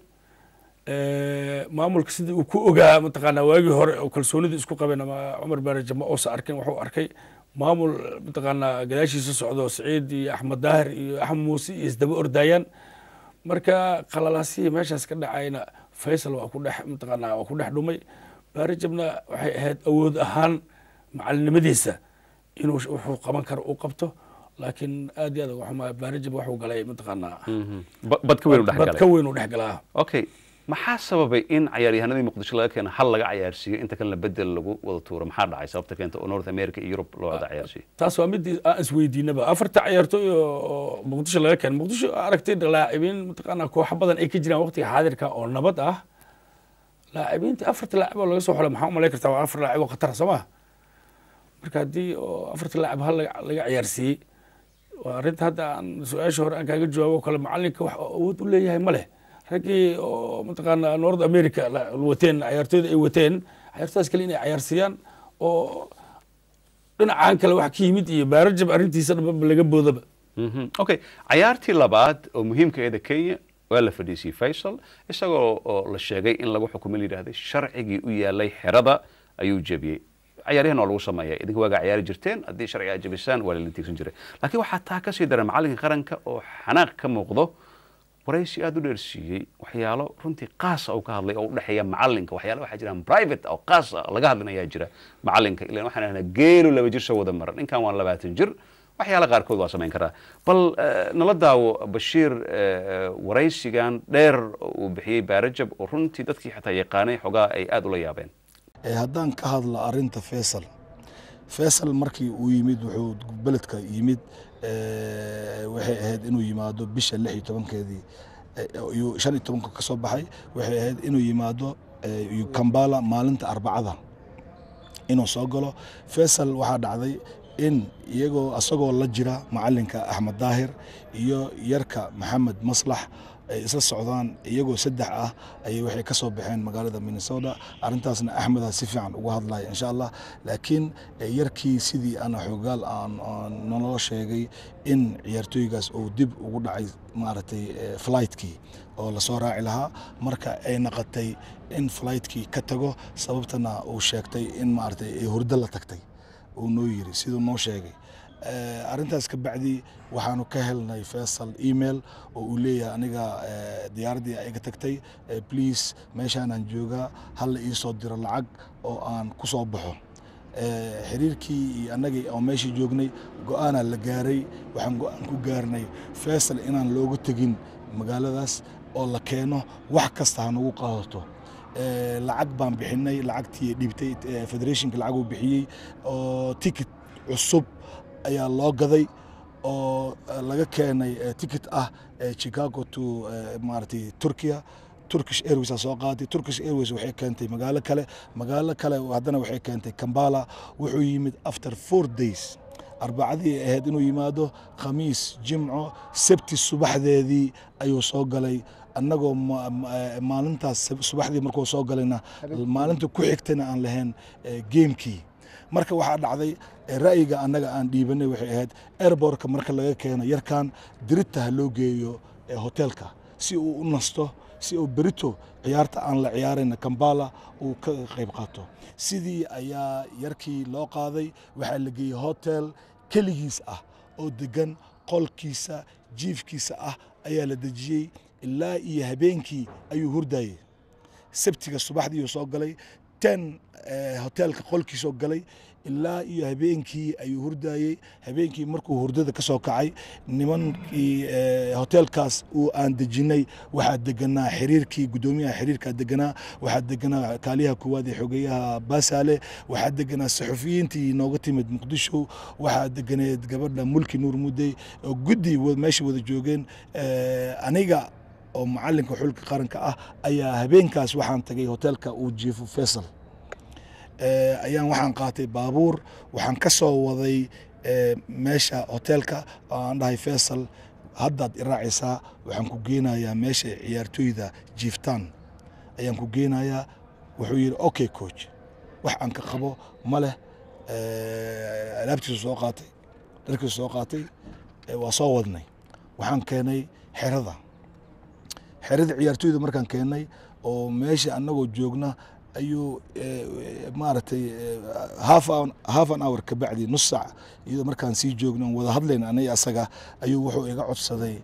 maamulka sidii uu ku ogaa mataqaanaa waagii hore oo kalsoonida isku qabeen ama Cumar Baarajo ma oosa arkin wuxuu arkay maamul mataqaanaa gadaashiisa socdo Saciid iyo Axmed Daahir iyo Axmed Muuse iyo isdaba ordayaan marka qalalaasii meeshaas ka dhacayna Faisal waa ku dhex mataqaanaa waa ku dhex dhumay Baarajabna waxay ahayd awood ahaan macalinimadiisa inuu wuxuu qaban karo uu qabto laakiin aad iyo aad uga xumaa Baarajab wuxuu galay mataqaanaa bad ka weyn u dhex galaa okay maxaa sababay in ciyaaryahanadii Muqdisho laga keeno hal laga ciyaarsiyo inta kale la bedel lagu wada tuuro maxaa dhacay sababta keenta oo North America iyo Europe loo wada ciyaarsiyo taas waa mid aan isweydiinaba afarta ciyaartoy oo Muqdisho laga keeno Muqdisho aragtay laacibiin mataqaanaa koox badan ay ka jiraan waqtiga xaadirka oo nabad ah laacibiinta afarta laacib oo laga soo xulay maxaa u malayn kartaa waa afar laacib oo khatar soo ma marka haddii oo afarta laacib hal laga ciyaarsiiyey waa arrinta hadda aan su-aasha hore aan kaaga jawaabo kale macallinka wax awood u leeyahay ma leh raggii oo mataqaanaa North America wateen ciyaartoyda ay wateen ciyaartaas kale inay ciyaarsiiyaan oo dhinacaan kale wax ka yimid iyo Baarajab arrintiisa laga boodaba okay ciyaartii labaad oo muhiimka ah Kenya waa la fadhiisay Faisal isagoo oo la sheegay in lagu xukumo yiraahday sharcigii u yaalay xirada ayuu jabiyay ciyaaryahan oo lagu sameeyay idinka waaga ciyaari jirteen haddii sharciga jabisaan waa la tigsan jiray laakiin waxaa taa ka sii daran macallinka qaranka oo xanaaq ka muuqdo waraysi aad u dheersiiyey waxyaalo runtii qaas ah oo ka hadlay oo u dhaxeeya macallinka waxyaalo waxa jiraan private oo qaas ah laga hadlinayaa jira macallinka ilaa waxaan ahaynaa geelo 2 jir soo wada maran ninkan waa 20 jir waxyaalo qaarkood waa samayn karaa bal nala daawo Bashiir waraysigan dheer uu bixiyay Baarajab oo runtii dadkii xataa yaqaanay xogaa ay aad ula yaabeen haddaan ka hadla arrinta Faisal markii uu yimid wuxuu beledka yimid waxay ahayd inuu yimaado bisha 16keedii iyo 15 ka soo baxay waxay ahayd inuu yimaado Kampala maalinta Arbacada inuu soo galo Faisal waxa dhacday in iyagoo asagoo la jira macallinka Axmed Daahir iyo yarka Maxamed Maslax ay isla socdaan iyagoo 3 ah ay waxay ka soo baxeen magaalada Minnesota arintaasna Axmed si fiican uga hadlay insha Allah laakiin yarkii sidii ana xogaal aan nolol sheegay in ciyaartooygaas oo dib ugu dhacay maartay flightkii oo lasoo raaci lahaa marka ay naqotay in fligtkii ka tago sababtana uu sheegtay in maaragtay ay hurdo la tagtay uu noo yiri siduu noo sheegay arrintaas ka bacdi waxaanu ka helnay Faisal email oo uu leeyahay aniga diyaaradii ay iga tagtay please meeshaanaan joogaa hal ii soo diro lacag oo aan ku soo baxo xiriirkii iyo annagii oo meeshii joognay go'aana la gaaray waxaan go'aan ku gaarnay Faisal inaan loogu tegin magaaladaas oo la keeno wax kasta ha nagu qaadato lacag baan bixinay lacagtii dhibtay federationka lacag uu bixiyey oo ticket cusub ayaa loo gaday oo laga keenay ticket ah Chicago to maartay Turkish Airways soo qaaday Turkish Airways waxay keentay magaalo kale haddana waxay keentay Kampala wuxuu yimid after 4 days arbacadii ahayd inuu yimaado khamiis jimco sabti subaxdeedii ayuu soo galay annagoo maalintaas subaxdii markuu soo galayna maalinta ku xigtayna aan lahayn gamekii marka waxaa dhacday ra'yiga annaga aan dhiibanay waxay ahayd airportka marka laga keeno yarkan dirita loo geeyo hotelka si uu u nasto si uu berito ciyaarta aan la ciyaarayna Kampala uu ka qayb qaato sidii ayaa yarkii loo qaaday waxaa la geeyay hotel keligiis ah oo degan qolkiisa jiifkiisa ah ayaa la dejiyey ilaa iyo habeenkii ayuu hurdayay sabtiga subaxdii soo galay 10 hotelka qolkiisa galay ilaa iyo habeenkii ayuu hurdayay habeenkii markuu hurdada ka soo kacay nimankii hotelkaas uu aan dejinay waxa deganaa xiriirkii gudoomiyaha xiriirka deganaa waxa deganaa kaaliyaha koowaad ee xogeyaha Basaale waxa deganaa saxufiyiintii nooga timid Muqdisho waxa deganeed gabadha Mulki Nuur Mudey oo guddi meesha wada joogeen aniga oo macalinka xulka qaranka ah ayaa habeenkaas waxaan tagay hotelka uu jiifo Faisal ayaan waxaan qaatay baabuur waxaan ka soo waday meesha hotelka aan dhahay Faisal haddaad iraacaysaa waxaan ku geenayaa meesha ciyaartooyda jiiftaan ayaan ku geenayaa wuxuu yiri okay coach wax aan ka qabo ma leh alaabtiisu soo qaatay dharkiisu soo qaatay waa soo wadnay waxaan keenay xerada ciyaartooyda markaan keenay oo meesha annagoo joogna ayuu maaragtay half an hour ka bacdi nus saac iyadoo markaan sii joogno wada hadlayna aniga asaga ayuu wuxuu iga codsaday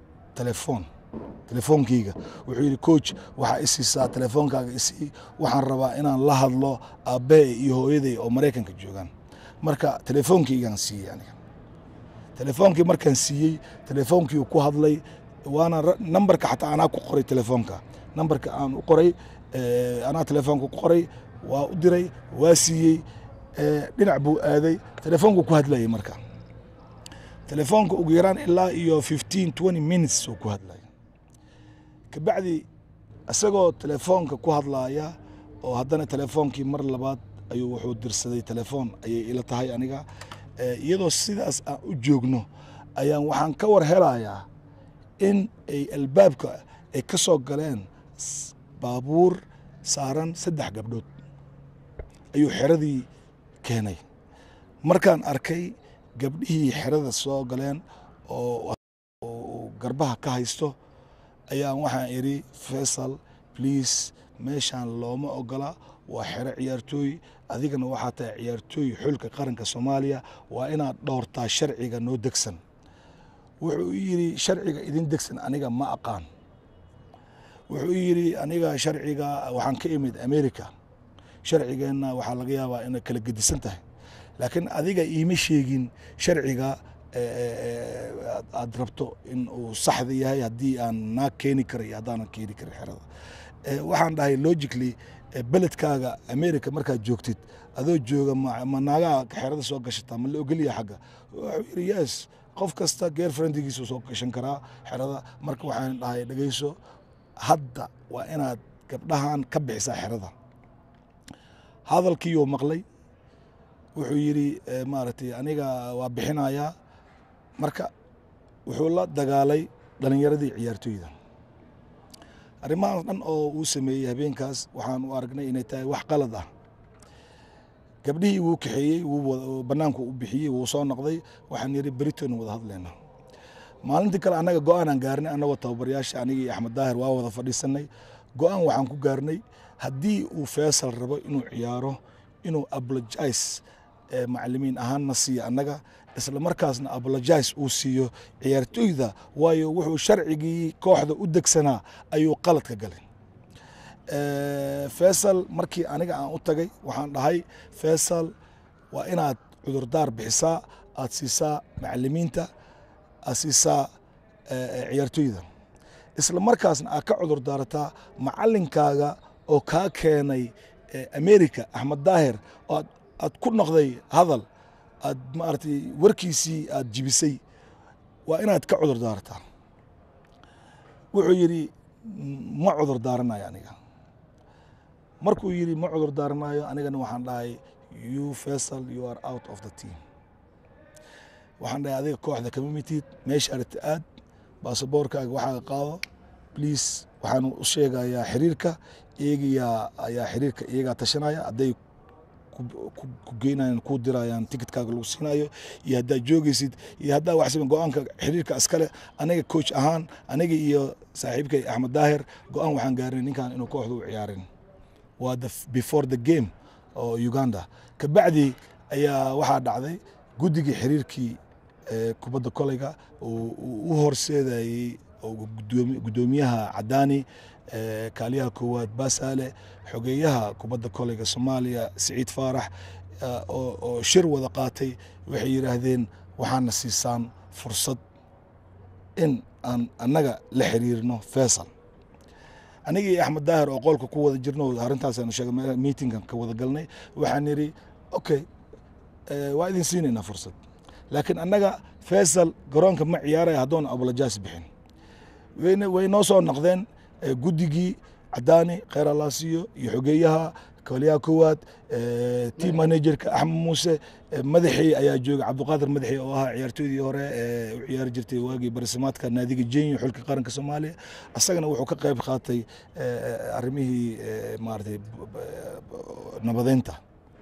telefoonkeyga wuxuu yidhi coach waxaa isiisaa telefoonkaaga isii waxaan rabaa inaan la hadlo aabbee iyo hooyaday oo Mareykanka joogaan marka telefoonkeygaan siiyey aniga telefoonkii markaan siiyey telefoonkii uu ku hadlay waana nambarka xataa anaa ku qoray telefoonka nambarka aan u qoray anaa telefoonka ku qoray waa u diray waa siiyey dhinac buu aaday telefoonku ku hadlayay marka telefoonka ugu yaraan ilaa iyo 15-20 minutes uu ku hadlayay kabacdi asagoo telefoonka ku hadlaaya oo haddana telefoonkii mar labaad ayuu wuxuu dirsaday telefoon ayay ila tahay aniga iyadoo sidaas aan u joogno ayaan waxaan ka war helayaa in ay albaabka ay ka soo galeen baabuur saaran 3 gabdhood ayuu xeradii keenay markaan arkay gabdhihii xerada soo galeen oo garbaha ka haysto ayaan waxaan iri Faisal please meeshaan looma ogola waa xero ciyaartooy adigana waxaa tahay ciyaartooy xulka qaranka Soomaaliya waa inaad dhowrtaa sharciga noo degsan wuxuu yiri sharciga idin degsan aniga ma aqaan wuxuu yiri aniga sharciga waxaan ka imid America sharcigeena waxaa laga yaabaa inay kala gedisan tahay laakiin adiga iima sheegin sharciga aad rabto in uu saxda yahay haddii aan naag keeni karay haddaanan keeni karin xerada waxaan dhahay logically beledkaaga America markaad joogtid adoo jooga ma naagaa xerada soo gashataa ma la ogolyahay xagga wuxuu yiri yes qof kasta girlfriendigiisu soo gashan karaa xerada marka waxaan dhahay dhageyso hadda waa inaad gabdhahan ka bixisaa xerada hadalkii uu maqlay wuxuu yiri maaragtay aniga waa bixinayaa marka wuxuu la dagaalay dhalinyaradii ciyaartooyda arrimahaas dhan oo uu sameeyey habeenkaas waxaan u aragnay inay tahay wax qalad ah gabdhihii wuu kaxeeyey wuu banaanku u bixiyey wuu soo noqday waxaan yiri Britain wada hadlayna maalintii kale annaga go-aan aan gaarnay annagoo tababarayaasha aniga iyo axmed daahir waa wada fadhiisanay go-aan waxaan ku gaarnay haddii uu Faisal rabo inuu ciyaaro inuu apologize macallimiin ahaanna siiyo annaga isla markaasna apologize uu siiyo ciyaartooyda waayo wuxuu sharcigii kooxda u degsanaa ayuu qalad ka galay Faisal markii aniga aan u tagay waxaan dhahay Faisal waa inaad cudurdaar bixisaa aad siisaa macallimiinta aad siisaa ciyaartooyda isla markaasna aad ka cudurdaarataa macallinkaaga oo kaa keenay America Axmed Daahir oo aad ku noqday hadal aad maartay warkiisii aad jibisay waa inaad ka cudurdaarataa wuxuu yiri ma cudurdaaranayo aniga markuu yiri ma cudurdaaranayo anigana waxaan dhahay you Faisal you are out of the team waxaan dhahay adiga kooxda kama mitid meesha aragti aad baasaboorkaaga waxaa qaado please waxaan u sheegayaa xiriirka ayaa xiriirka iyagaa tashanaya hadday ku geynayaan ku dirayaan ticketkaaga lagu siinayo iyo haddaad joogaysid iyo haddaa wax siban go-aanka xiriirka iskale aniga coach ahaan aniga iyo saaxiibkay Axmed Daahir go-aan waxaan gaarnay ninkan inuu kooxda u ciyaarin waa before the game oo Uganda kabacdi ayaa waxaa dhacday guddigii xiriirkii kubadda kolayga u horseedayay gudoomiyaha Cadaani kaaliyaha koowaad Basaale xogeeyaha kubadda kolayga Soomaaliya Saciid Faarax oo shir wada qaatay waxay yiraahdeen waxaana siisaan fursad in aan annaga la xiriirno Faisal aniga iyo Axmed Daahir oo qolka ku wada jirno arintaas aan sheegay meetingkan ka wada galnay waxaan niri okay waa idin siinayna fursad laakiin annaga Faisal garoonka ma ciyaaraya hadoon apologize bixin way noo soo noqdeen guddigii Cadaani khayr Allah siiyo iyo xogeeyaha kaaliyaha koowaad team managerka Axmed Muuse madaxii ayaa joogay Cabdiqaadir madaxii oo ahaa ciyaartoydii hore u ciyaar jirtay waagii barasamaadka naadiga Jeenyo xulka qaranka Soomaaliya asagana wuxuu ka qayb qaatay arrimihii maartay nabadeynta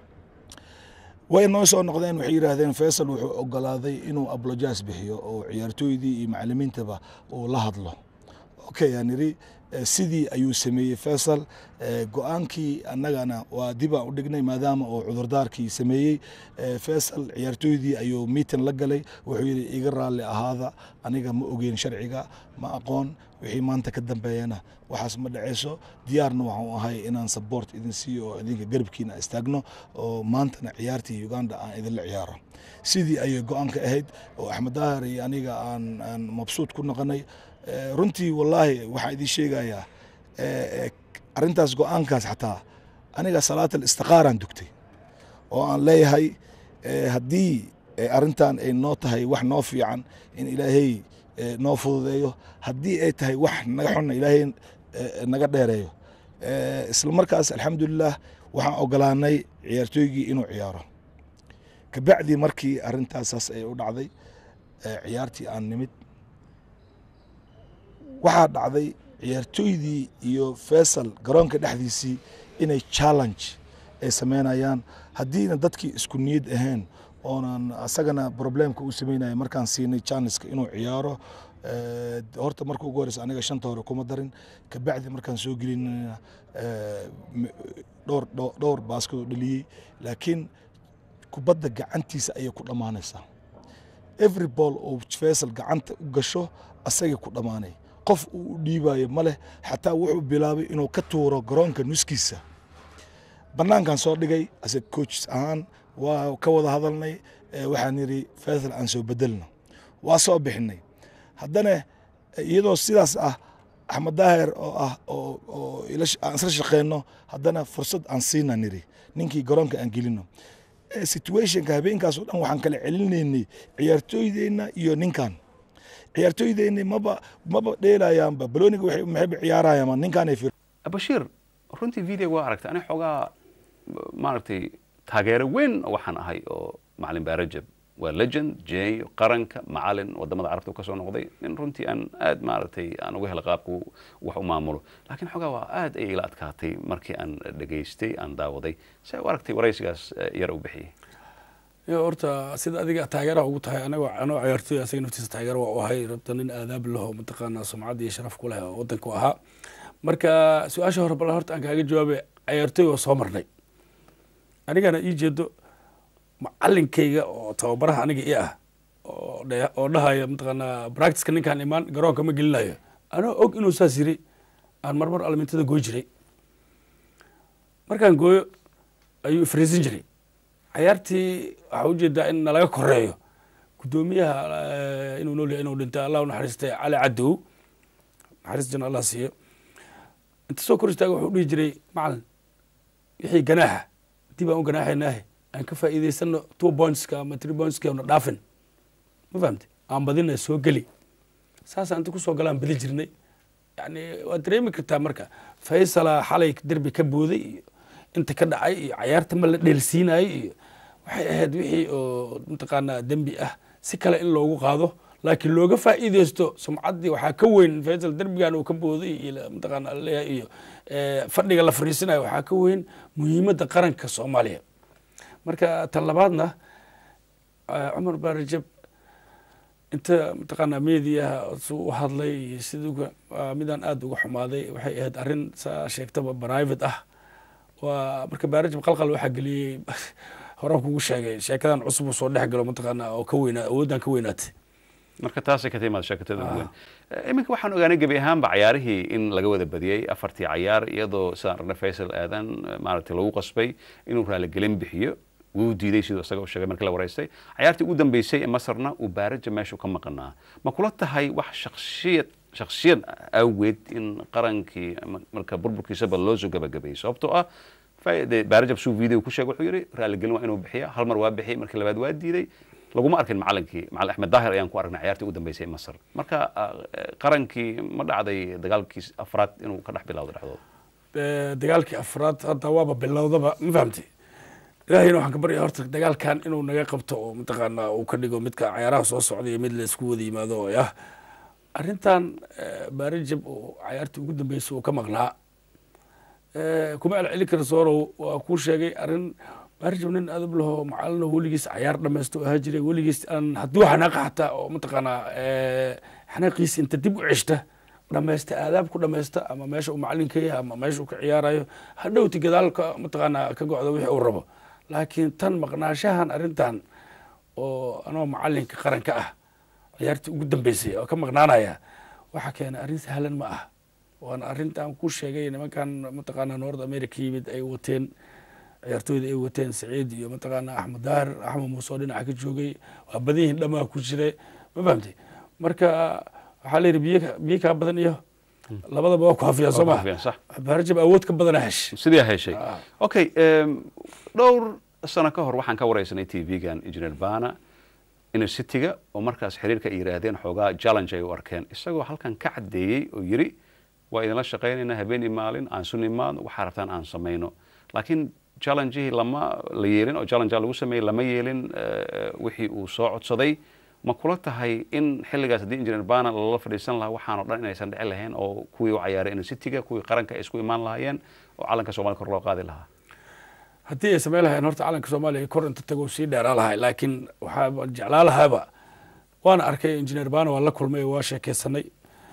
way noo soo noqdeen waxay yiraahdeen Faisal wuxuu ogolaaday inuu apologize bixiyo oo ciyaartooydii iyo macallimiintaba uu la hadlo okay yani sidii ayuu sameeyay Faisal go'aankii annagana waa dib u dhignay maadaama oo cudurdaarkii sameeyay Faisal ciyaartooydii ayuu meeting la galay wuxuu yiri iga raali ahaada aniga ma ogeyn sharciga ma aqoon wixii maanta ka dambeeyana waxaas ma dhaceyso diyaarna waxaan ahay inaan support idin siiyo oo idinka garabkiina istaagno oo maantana ciyaartii Uganda aan idin la ciyaaro sidii ayay go'aanka ahayd oo Axmed Daahir iyo aniga aan mabsuud ku noqonay runtii wallahi waxa idin sheegayaa arintaas go'aankaas xataa aniga salaatul istiqaaran dugtay oo aan leeyahay haddii arintan ay noo tahay wax noo fiican in ilaahay noo fududeeyo haddii ay tahay wax naga xun ilaahay naga dheereeyo isla markaas alxamdulillah waxaan ogolaanay ciyaartooygii inuu ciyaaro kabacdi markii arintaasaas ay u dhacday ciyaartii aan nimid waxaa dhacday ciyaartooydii iyo Faisal garoonka dhexdiisii inay challenge ay sameynayaan haddiina dadkii isku niyad ahayn oonan asagana problemka u sameynaya markaan siinay chance-ka inuu ciyaaro horta markuu ugu horeysa aniga shanta hore kuma darin kabacdi markaan soo gelinayna dhowr baaskoo dhaliyey laakiin kubadda gacantiisa ayay ku dhammaanaysaa every ball oo Faisal gacanta u gasho asagay ku dhammaanay qof uu dhiibayo ma leh xataa wuxuu bilaabay inuu ka tuuro garoonka nuskiisa banaankan soo dhigay as a coach ahaan waa ka wada hadalnay waxaan yiri Faisal aan soo bedelno waa soo bixinay haddana iyadoo sidaas ah Axmed Daahir oo ah oo aan isla shaqeyno haddana fursad aan siina niri ninkii garoonka aan gelino situationka habeenkaas oo dhan waxaan kala celinaynay ciyaartooydeenna iyo ninkan ciyaartooydeenna maba dheelayaanba balooniga waxay maxay ciyaarayaan ninkan ay Bashir runtii video waa aragtay ana xogaa maartay taageero weyn waxaan ahay oo macallin Baarajab waa legend jay qaranka macallin wadamada carabta ka soo noqday in runtii aan aad maartay aan uga helay qaabku wax u maamulo laakiin xogaa waa aad ay ila adkaatay markii aan dhageystay aan daawaday say u aragtay waraysigaas yar u bixiyay horta sida adiga taageeraha ugu tahay anoo ciyaartooy asaga naftiisa taageero waa u ahay rabta nin aadaab laho mataqaanaa sumcad iyo sharaf ku leh oo waddanku ahaa marka su-aasha hore bal horta aan kaaga jawaabay ciyaartooy oo soo marnay anigana ii jeedo macalinkayga oo tababaraha aniga ii ah oo dhahaya mataqaanaa practiceka ninkaan imaan garoonka ma gelinayo anoo og inuu saas yiri aan marmar almintada gooy jiray markaan gooyo ayuu ifriisin jiray ciyaartii waxaa ujeedaa in nalaga koreeyo guddoomiyaha inuu nool yahay inuu dhintay allah u naxariistay cali cadow naxariis jana allah siiyo inta soo kor istaaga wuxuu dhihi jiray macalin wixii ganaaxa dib aan u ganaaxaynaahe aan ka faa'iidaysano 2 pointska ama 3 pointska na dhaafin ma fahamtay aan badina soo geli saasaan inta kusoo galaan badi jirnay yani waad dareemi kartaa marka faysala xalay derbi ka booday iyo inta ka dhacay iyo cayaarta ma la dheelsiinayo iyo waxay ahayd wixii oo mataqaanaa dembi ah si kale in loogu qaado laakiin looga faa'iidaysto sumcaddii waxaa ka weyn faysal derbigan uu ka booday iyo mataqaanaa leeyahay iyo fadhiga la fariisinayo waxaa ka weyn muhiimadda qaranka soomaaliya marka tan labaadna cumar baarajab inta mataqaanaa mediaha suu u hadlay iyo siduu midaan aada uga xumaaday waxay ahayd arrin saa sheegtaba private ah waa marka baarajab qalqal waxaa geliyey horaan kugu sheegay sheekadan cusub uu soo dhex galo mataqaanaa oo ka weynaa awooddan ka weynaatay marka taasay ka timaad sheekatada ugu weyn iminka waxaan ogaanay gebi ahaanba cayaarihii in laga wada badiyey 4 cayaar iyadoo sidaan aragna faysal aadan maaragtay lagu qasbay inuu raaligelin bixiyo wuu diiday siduu isaga u sheegay markii la wareystay cayaartii ugu dambeysay ee masarna uu baaraja meeshu ka maqnaa ma kula tahay wax shakhsiyad awgeed in qarankii marka burburkiisaba loo soo gabagabeeyey sababtoo ah baarajab suu video ku sheegay wuxuu yidhi raaligelin waa inuu bixiya hal mar waa bixiyey markii labaad waa diiday laguma arkin macalinkii macalin axmed daahir ayaan ku aragnay ciyaartii ugu dambeysay masar marka qarankii ma dhacday dagaalkii afraad inuu ka dhex bilowdo dhexdooda dagaalkii afraad hadda waaba bilowdaba ma fahamtay ilaahayna waxaan ka barya horta dagaalkan inuu naga qabto oo mataqaanaa uu ka dhigo midka cayaaraha soo socda iyo mid la isku wada yimaado oo ah arrintan baarajab oo cayaartii ugu dambeysay uu ka maqnaa kuma celceli kara soorow waa kuu sheegay arrin baarajab nin adab laho macalino weligiis cayaar dhamaysto ahaa jiray weligiis aan hadduu xanaaqa xataa oo mataqaanaa xanaaqiisa inta dib u ceshta dhamaysta aadaab ku dhamaysta ama meesha uu macalinka yahay ama meesha uu ka ciyaarayo hadhowti gadaalka mataqaanaa ka gocda wixii uu rabo laakiin tan maqnaashahan arrintan oo anoo macalinka qaranka ah ciyaartii ugu dambeysay oo ka maqnaanaya waxa keena arrin sahlan ma ah waana arrintan ku sheegay nimankan mataqaanaa North America yimid ay wateen ciyaartooyda ay wateen Saciid iyo mataqaanaa Axmed Daahir Axmed Muuse dhinaca ka joogay waa badihiin dhamaa ku jiray ma fahamtay marka waxaa la yidhi biyo kaa badan iyo labadaba waa ku hafiyaan soo maha baarajab awood ka badana hesh sidii heshay okay dhowr sano ka hor waxaan ka wareysanay tv-gan engineer bana universityga oo markaas xiriirka ay yiraahdeen xoogaa challenge ay u arkeen isagoo halkan ka cadeeyey oo yiri waa idinla shaqaynaynaa habeen iyo maalin aan sun imaan waxaa rabtaan aan samayno laakiin challenge lama la yeelin oo challenge lagu sameeyey lama yeelin wixii uu soo codsaday ma kula tahay in xilligaas haddii engineer bana lala fadhiisan lahaa waxaan oo dhan inaysan dhici lahayn oo kuwii u cayaaray universityga kuwii qaranka ay isku imaan lahaayeen oo calanka Soomaaliya kor loo qaadi lahaa haddii ay samayn lahayn horta calanka Soomaaliya kor inta tago sii dheeraa lahay laakiin waxaa jeclaa lahaaba waana arkay engineer bana waa la kulmay waa sheekaysanay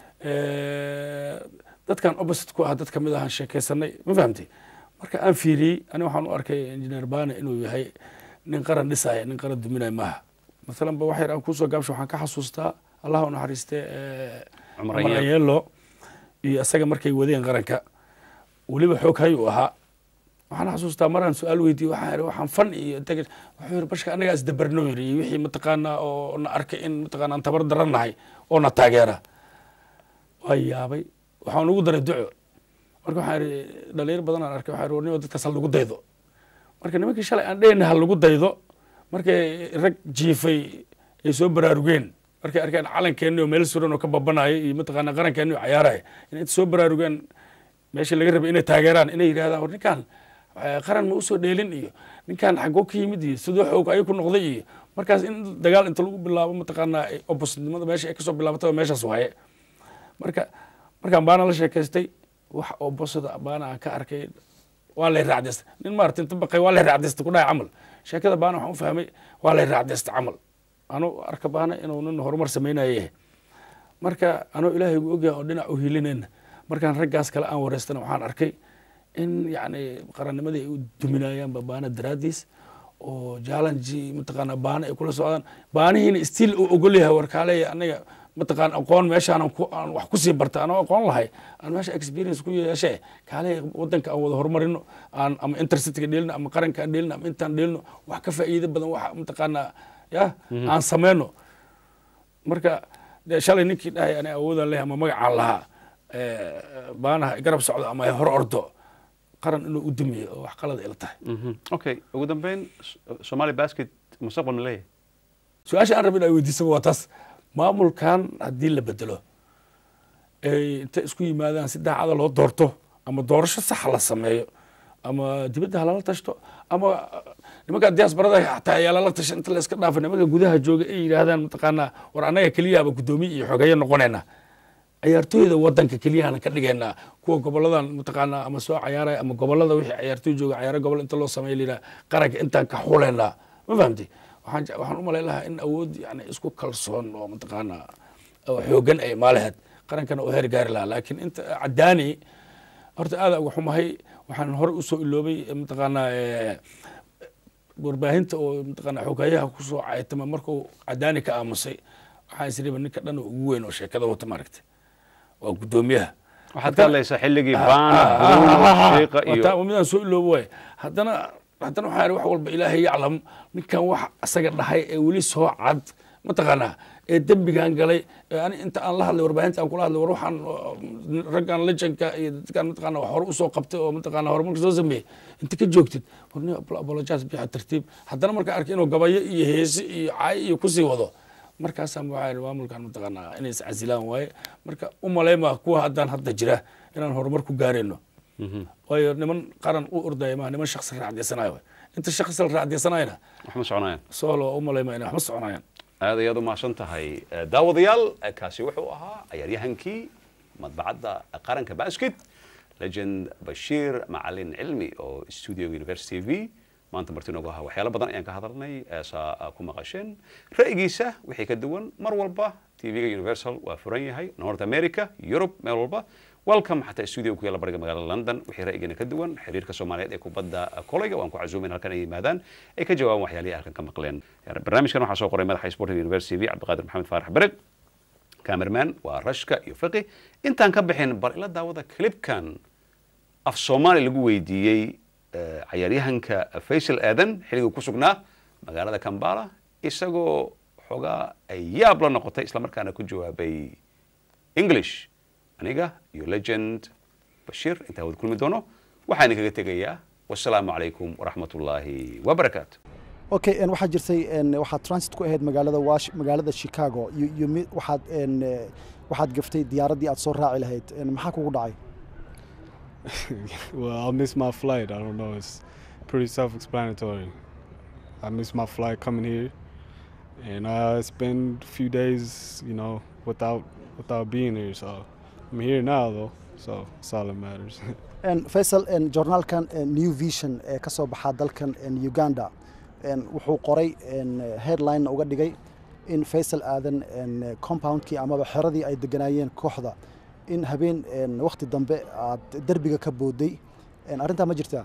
dadkan opposite ku ah dad kamid ahaan sheekaysanay ma fahamtay marka aan fiiriyey ani waxaan u arkay engineer bana inuu yahay nin qaran dhisaya nin qaran duminaya maaha مثلا بواحد أنا كوسو قابش وحن كحسوستا الله ونحرسته عمر يلو يسجى مركي ودين غرنكا ولي بحوك هاي وها وحن حسوستا مرة سؤال ويدي وحن فن تجد وحير بس أنا جالس دبرنوري وحي متقنا أو نأركين متقنا أنت برد رناي أو نتاجره ويا أبي وحن نقدر الدعاء مركو حير دليل بدنا نأركي وحير وني ودي تصل لقود دايدو مركو نمكي شلي عندنا هاللقود دايدو markay rag jiifay ay soo baraarugeen markay arkeen calankeena oo meel suran oo ka babanaya iyo mataqaanaa qarankeena oo ciyaaraya inay soo baraarugeen meesha laga rabay inay taageeraan inay yiraahdaan war ninkan qaran ma u soo dheelin iyo ninkan xagoo ka yimid iyo sidoo xoog ay ku noqday iyo markaas in dagaal inta lagu bilaabo mataqaanaa opposite-nimada meesha ay ka soo bilaabatay meeshaas waaye markaan baana la sheekaystay wax opposite baana ka arkay waa lay raacdaysta nin maarata inta baqay waa lay raacdaysta ku dhahay camal sheekada baana waxaan u fahmay waa lay raacdaysta camal anuu arka baana inuu nin horumar samaynaye marka anuu ilaahay gu ogyahay oo dhinac u hilinayna markaan raggaas kale aan wareystana waxaan arkay in yani qarannimadii ay u duminayaan baana daraadiis oo challenge mataqaana baana ay kula socdaan baanihiina still uu ogol yahay warkaaleeya aniga mataqaan aqoon meeshaan aan wax ku sii barta anoo aqoon lahay aan meesha experience ku yeeshe kaale wadanka aan wada horumarino aan ama intercity-ga dheelino ama qaranka aan dheelino ama intaan dheelino wax ka faa'iido badan wax mataqaana ya aan sameyno marka shalay ninkii dhahay ani awoodaan leeyahay ama magacaan lahaa baanaha garab socdo ama hor ordo qaran inuu u dumiyo oo wax qalad ila tahay okay ugu dambeyn Somali basket mustaqbal ma leeyahay su-aasha aan rabin ay weydiisaba waa taas maamulkan haddii la bedelo ay inta isku yimaadaan si daacada loo doorto ama doorasho saxa la sameeyo ama dibadda halala tashto ama nimanka diasporada xataa ayaa lala tashan inta la iska dhaafo nimanka gudaha jooga ay yidhaahdaan mataqaanaa war annaga keliyaaba guddoomiye iyo xogeeye noqonayna ciyaartooyda wadanka keliyahana ka dhigaynaa kuwa goboladan mataqaanaa ama soo cayaaraya ama gobolada wixii ciyaartooy jooga ciyaaro gobol inta loo sameeyo la yidhaha qaranka intaan ka xuleynaa ma fahamtay waxaan u malayn lahaa in awood yani isku kalsoon oo mataqaanaa oo xoogan ay maalaheed qarankana u heer gaari lahaa laakiin inta cadaani horta aada uga xumahay waxaan hore usoo iloobay mataqaanaa warbaahinta oo mataqaanaa xogayaha kusoo caytama markuu cadaani ka aamusay waxaan isriba ninka dhan ugu weyn oo sheekada wata maaragtay waa guddoomiyaha waxaad ka hadlaysaa xilligii baana sheeqa iyo midaan soo iloobo waay haddana waxaan wax walba ilaahay yaclam ninkan wax asaga dhahay ee weli soo cad mataqaanaa ee dembigan galay ani inta aan la hadlay warbaahinta aan kula hadlay war waxaan raggan lejanka iyo dadkan mataqaanaa wax hore usoo qabtay oo mataqaanaa horumarka soo sameeyey inta ka joogtid warni apologize bixa tartiib haddana markaan arkay inuu gabayo iyo heesi iyo caay iyo kusii wado markaasaan waxaa maamulkan mataqaanaa inay is casilaan waaye marka u maleymaa kuwa haddaan hadda jira inaan horumar ku gaarayno waayo niman qaran u ordaya maaha niman shaksi raacdeysanayo inta shaksi la raacdeysanayana wax ma soconayaan soolo u maleymaa inay wax ma soconayaan aad ayaad u mahadsan tahay daawadayaal kaasi wuxuu ahaa ciyaaryahankii madbacadda qaranka basket legend bashiir macalin cilmi oo studio university tv maanta marti noogu ahaa waxyaalo badan ayaan ka hadalnay saa ku maqasheen ra'yigiisa wixii ka duwan mar walba tv-ga universal waa furan yahay north america europe meel walba welcome xataa studio ku yaala bariga magaalada london wixii ra'yigeena ka duwan xiriirka soomaaliyeed ee kubadda kolayga waan ku casuumin halkan ay yimaadaan ay ka jawaabaan waxyaalihi halkan ka maqleen barnaamijkan waxaa soo qoray madaxa sportiga university tv cabdiqaadir maxamed faarax bereg cameraman waa rashka iyo fiqi intaan ka bixin bal ila daawada clipkan af soomaali lagu weydiiyey ciyaaryahanka faysal aadan xilligii ku sugnaa magaalada Kampala isagoo xogaa ay yaab la noqotay isla markaana ku jawaabay English aniga iyo legend Bashir inta wada kulmi doono waxaan kaga tegayaa wassalaamu calaykum waraxmatullaahi wabarakaatu okay en waxa jirtay en waxa transit ku ahayd magaalada Chicago waxaad gaftay diyaaradii aad soo raaci lahayd maxaa kugu dhacay Well, I'll miss my flight. I don't know. It's pretty self-explanatory. I missed my flight coming here, and I spent a few days, you know, without being here. So I'm here now, though. So that's all that matters. And Faisal, and journalkan New Vision ka soo baxa dalkan Uganda, and wuxuu qoray headline uga dhigay in Faisal Aadan compoundkii amaba xeradii ay deganaayeen kooxda in habeen waqti dambe aad darbiga ka booday arinta ma jirtaa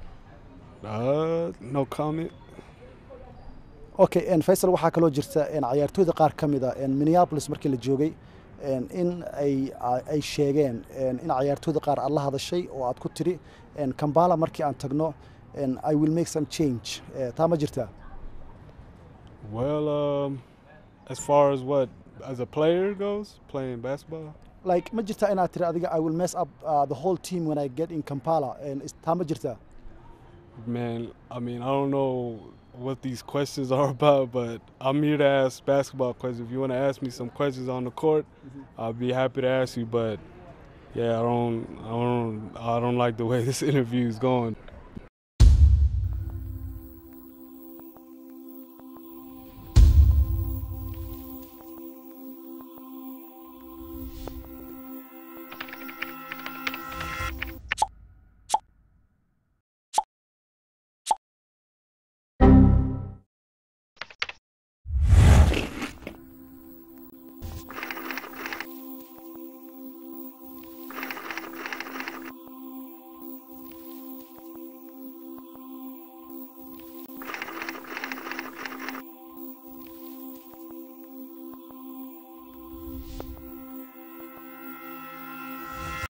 No comment. Okay, and Faisal waxa kaloo jirta ciyaartooyda qaar kamida Minneapolis markii la joogay in ay sheegeen in ciyaartooyda qaar alla hadashay oo aad ku tiri Kampala markii aan tagno I will make some change taa ma jirtaa Well, as far as what as a player goes, playing basketball. Like ma jirtaa inaad tiri adiga I will mess up the whole team when I get in Kampala taa ma jirtaa Man, I mean, I don't know what these questions are about, but I'm here to ask basketball questions. If you want to ask me some questions on the court, I'll be happy to ask you. But yeah, I don't like the way this interview is going.